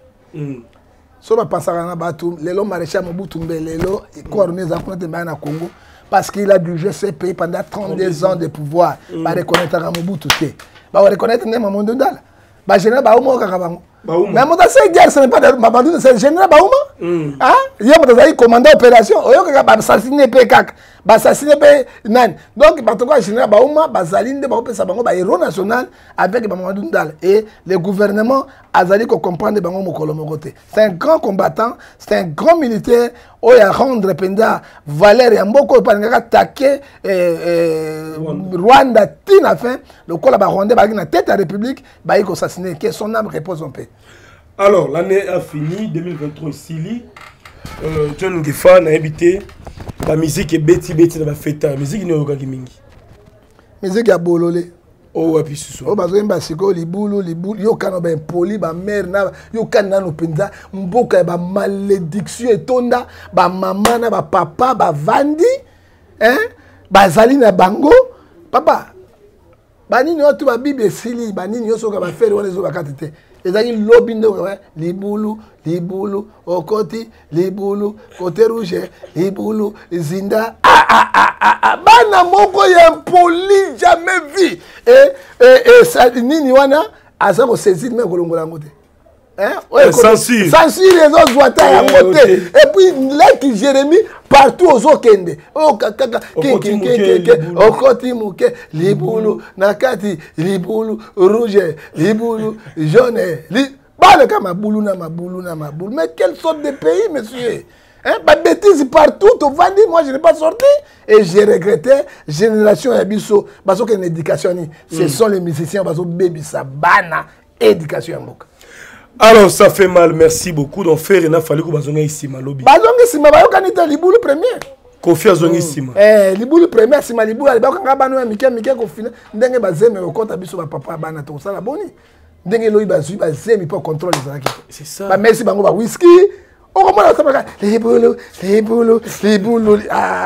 So bah pensez à rien batou, lelo maréchal Mobutu Mbelelo et coroné zakuna temba na Congo parce qu'il a dirigé ce pays pendant trente-deux ans de pouvoir. Bah reconnaître à Mobutu té. Bah reconnaître né Mamadou Ndala. Bah général bah omo kaka bango. Mais mon c'est guerre, ce n'est pas de Mamadou, c'est général Baouma. Hein? Il y a mon commandant opération, oyo kaka ba assassiner pe kaka. Ba assassiner pe nan. Donc ba to général Baouma, ba zalinde ba opesa bango ba héros national avec Mamadou Ndala et le gouvernement azali ko comprendre bango mokolo mokote. C'est un grand combattant, c'est un grand militaire oya rendre penda valeur ya mboko pa ngaka attaquer euh Rwanda tina fin le kola ba Rwanda ba na tête de la République ba iko assassiner que son âme repose en paix. Alors, l'année a fini, deux mille vingt-trois, Sili. Euh, John Gefan a habité. La musique est bêti, bêti dans la fête. La musique n'est pas mingi. Musique a bololé. Oh, et puis ce soir. Oh, parce que Mbasiko, les boulots, les boulots, yo kano ben poli, ba mère, na, yo kano no penza, mboka ba malédiction et tonda, ba maman, na, ba papa, ba vandi, hein, ba zali na bango, papa. Ba nini yo tu ba bible sili, ba nini yo soka ba faire wana zo ba katete. Ezali lobby ndo ouais libulu libulu okoti libulu côté rouge libulu zinda ah ah ah ah ah bana moko ya poli jamais vu et et et ça nini wana asa ko saisir mais ko longola ngote hein ouais censure censure les autres voitures à côté et puis là qui Jérémie partout aux okende oh kaka king king okoti muke libulu nakati libulu rouge libulu jaune li bale kama bulu na mabulu na mabulu mais quelle sorte de pays monsieur hein ba bêtise partout au vandi moi je n'ai pas sorti et j'ai regretté génération abisso parce que l'éducation ce sont les musiciens parce que baby ça bana éducation mboka. Alors ça fait mal, merci beaucoup. Donc faire il a fallu que bazonga ici malobi. Bazonga ici ma bayoka ni ta libulu premier. Kofi azonga ici ma. Eh libulu premier si ma libulu ba kanga banu ya mike mike ko fina ndenge bazeme ko kota biso ba papa bana to sala boni. Ndenge loyi bazui bazemi pour contrôler ça. C'est ça. Ba merci bango ba whisky. O ko mona ça libulu libulu libulu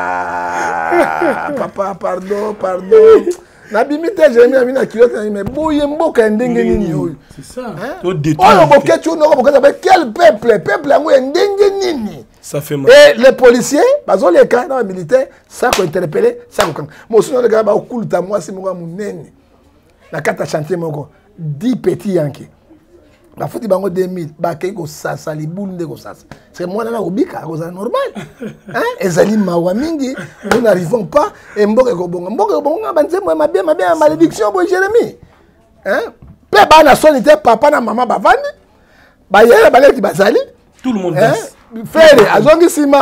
ah papa pardon pardon. Na bimite Jérémie amina kilote mais boye mboka ndenge nini oyo. C'est ça. To détruire. Oh boke tu no boke ça quel peuple peuple yango ndenge nini. Ça fait mal. Et les policiers, bazo les cas dans les militaires, ça ko interpeller, ça ko kan. Mo sino le gars ba okulta moi si mo munene. Na kata chantier moko dix petits yanki. Ba futi bango deux mille, ba kei ko sasa libulu nde ko sasa. C'est moi na obika ko ça normal. Hein? Ezali mawa mingi, nous n'arrivons pas et mboka ko bonga. Mboka ko bonga banze moi ma bien ma bien malédiction bo Jérémie. Hein? Pe ba na sonité papa na maman ba vandi. Ba yele ba leki bazali. Tout le monde danse. Faire azongi sima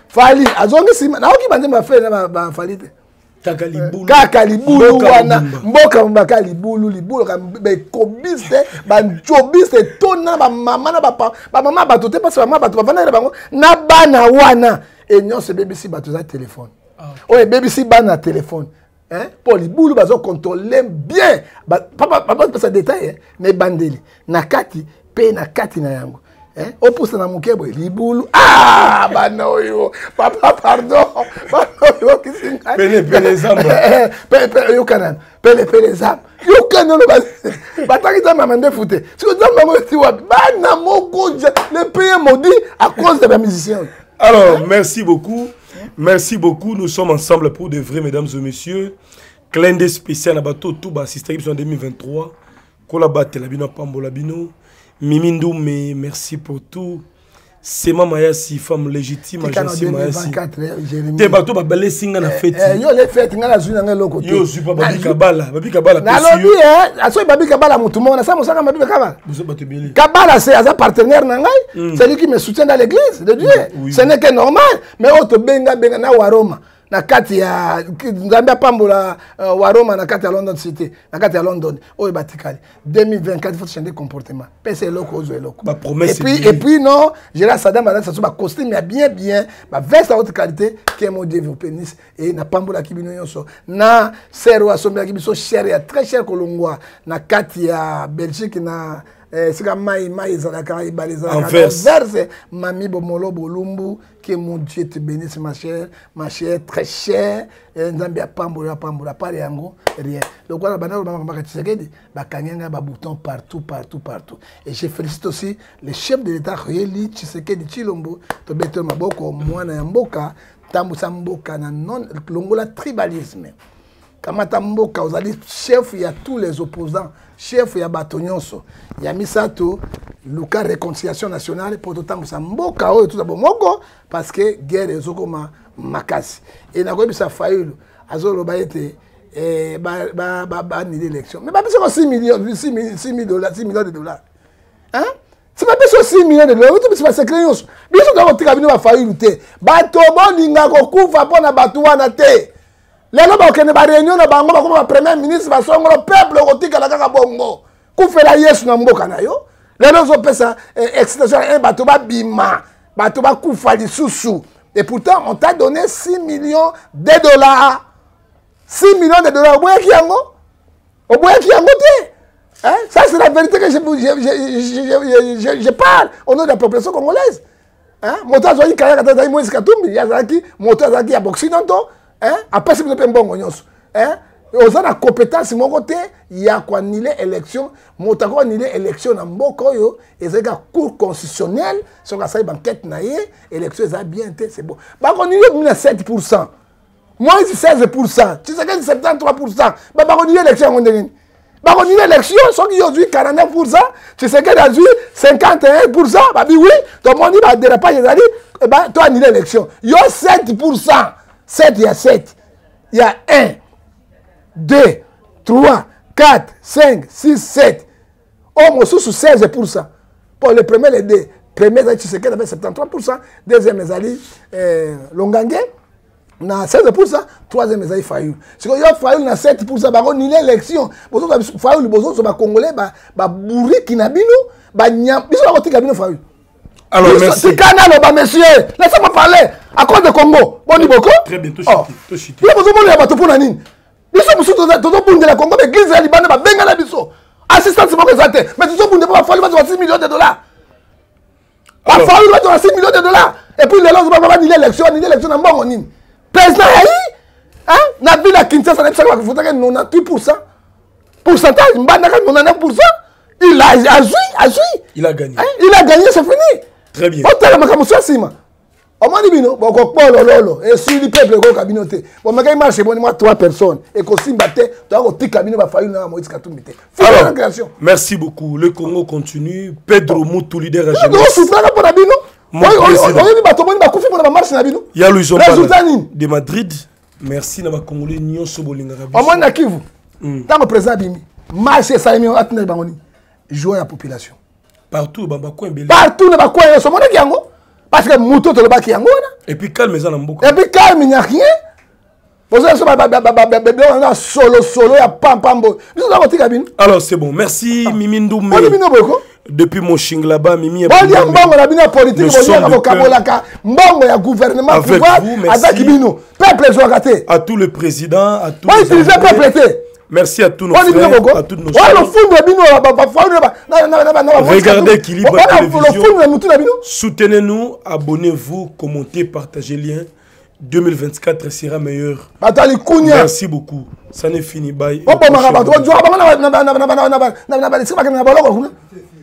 Fali azongi sima na oki bande ma fait na ba Fali te kaka libulu kaka libulu wana mboka mbaka libulu libulu ka be kobiste ba njobiste tona ba mama na ba ba mama ba tote parce ba mama ba to ba na bango na bana wana et non c'est B B C ba to za téléphone oh B B C ba na téléphone hein pour libulu bazo contrôler bien papa papa pas ça détail mais bandeli na kati pe na kati na yango. Hein? On pousse dans mon kebo, libulu. Ah, bah non, yo. Papa, pardon. Pardon, qui s'est. Pele, pele, zamba. Pele, pele, yo, canan. Pele, pele, zamba. Yo, canan, bah, bah, t'as qu'à m'amener foutre. Si vous avez m'amener foutre, bah, non, mon goût, le pays maudit à cause de mes musiciens. Alors, merci beaucoup. Merci beaucoup. Nous sommes ensemble pour de vrai, mesdames et messieurs. Clin d'œil spécial à bateau, tout bas, assisté en deux mille vingt-trois. Kolabate, la bino, pambo, la bino. Mimindou, mais merci pour tout. C'est ma Mayasi, femme légitime, agence Mayasi. Des bateaux, bah, balé singa na fête. Yo, les fêtes, nga la zuna nga loko. Yo, suis pas Babi Kabala. Babi Kabala, na lobi, eh. Aso Babi Kabala, moutoumon, na sa moussaka Babi Kabala. Kabala, c'est un partenaire nangai. C'est lui qui me soutient dans l'église de Dieu. Ce n'est que normal. Mais autre benga, benga, na waroma. Na kati ya Zambia pambola uh, Waroma na kati ya London City na kati ya London oyo batikali deux mille vingt-quatre il faut changer comportement pese loko ozo eloko ba promesse et puis et puis non Gérard Sadam a ça ba costume ya bien bien ba veste à haute qualité qui est mon développé Nice et na pambola kibino yonso na sero asomba kibiso cher ya très cher kolongwa na kati ya Belgique na Eh, c'est comme Maï, Maï, Zalaka, Ibalizaka, verse, Mami Bomolo, Bolumbu, que mon Dieu te bénisse, ma chère, ma chère, très chère, et Zambia Pambola, Pambola, pas les Ango, rien. Donc, voilà, banane, on va dire, Bakanyanga, Babouton, partout, partout, partout. Et je félicite aussi le chef de l'État, Réli, Tshisekedi, Chilombo, Tobeto Maboko, Mwana Mboka, Tambusa Mboka, non, Longola tribalisme. Kamata Mboka, vous allez chef, il y a tous les opposants. Chef ya Batonyonso, ya Misato, Luka Réconciliation Nationale, pour tout le temps, Mboka, tout d'abord, Moko, parce que guerre est Zokoma Makasi. Et n'a pas ça failli, Azolo Baete, et ba ba ba ba ni l'élection. Mais pas besoin de six millions, six millions dollars, six millions de dollars. Hein? C'est pas besoin de six millions de dollars. Tout c'est secret. Bien sûr, dans votre cabinet va faillir lutter. Bato bon linga ko kufa pona batuwa na te. Les gens qui ont une réunion, le premier ministre va sortir le peuple qui a la bongo. Qui fait la yes na mboka na yo. Les gens ont fait ça excitation un bateau ba bima, bateau ba kufa di sousou. Et pourtant on t'a donné six millions de dollars. six millions de dollars au bout qui yango. Au bout qui yango té. Hein? Ça c'est la vérité que je je je je parle au nom de la population congolaise. Hein? Moto azoi kaya kata dai Moïse Katumbi, yazaki, moto azaki ya boxinanto. Hein? Après, si vous avez un bon gagnon, hein? Vous avez la compétence, mon côté, il y a quoi nier l'élection, mon côté nier l'élection dans mon côté, et c'est la cour constitutionnelle, sur la salle banquette naïe, l'élection est bien, c'est bon. Bah, on y sept pour cent. Moi, c'est seize pour cent. Tu sais que c'est soixante-treize pour cent. Bah, on y l'élection, on dit. Bah, on y l'élection, soit qu'il y a quarante-neuf pour cent, tu sais qu'il y a cinquante et un pour cent, bah, oui, tout le monde dit, bah, dérapage, il a dit, bah, toi, on y l'élection. Il y a sept pour cent. sept, il y a sept. Il y a un, deux, trois, quatre, cinq, six, sept. Oh, mon sous seize pour cent. Pour le premier, les deux. Premier, c'est qu'il avait soixante-treize pour cent. Deuxième, c'est euh, Longangue. Na seize pour cent. Troisième, c'est Fayou. Si il y a Fayou, na sept pour cent. Bah, on y l'élection. Fayou, les besoins sont congolais. Bah, bourri, kinabino. Bah, nyam. Ils sont à Kabino Fayou. Alors, merci. C'est canal, bah, monsieur. Laissez-moi parler. À cause de Congo. Bon, dit beaucoup. Très bien, tout chité. Tout chité. Vous avez besoin de bateau pour Nanine. Nous sommes tous les la Congo, mais l'église est libanais, bah, benga la biso. Assistance, c'est pas présenté. Mais nous sommes pour faire six millions de dollars. Il va falloir six millions de dollars. Et puis, les gens ne vont pas ni l'élection, ni l'élection en bon. Président Haï, hein? N'a vu la Kinshasa, il faut que quatre-vingt-dix pour cent. Pourcentage, quatre-vingt-dix pour cent. Il a joué, a joué. Il a gagné. Il a gagné, c'est fini. Très bien. On m'a dit, bon, lolo, et si le peuple est communauté, bon, mais quand il marche, bon, moi, trois personnes, et qu'on s'y battait, tu as un petit cabinet, il va falloir une Moïse Katumbi. Alors, merci beaucoup. Le Congo continue. Pedro Moutou, leader régional. Mon président. Il y a Louis de Madrid. Merci, Nama Congolais, Nyon Sobolinga. Au moins, à Kivu, dans le président Bimi, marche et Saïmi, Atene Bangoni, jouer à la population. Partout, Bamba Coin, Partout, Bamba Coin, ce monde est Yango. Parce que Mouto te le bas qui est en Et puis calme les en beaucoup. Et puis calme, il n'y a rien. Solo, solo, il y a pam pam. Alors c'est bon, merci Mimi Ndoumé. Depuis mon ching là-bas, Mimi est politique, gouvernement, peuple, à tout le président, à tous les merci à tous nos frères, à toutes nos chers. Regardez Kiliba Télévision. Soutenez-nous, abonnez-vous, commentez, partagez le lien. deux mille vingt-quatre sera meilleur. Merci beaucoup. Ça n'est fini. Bye.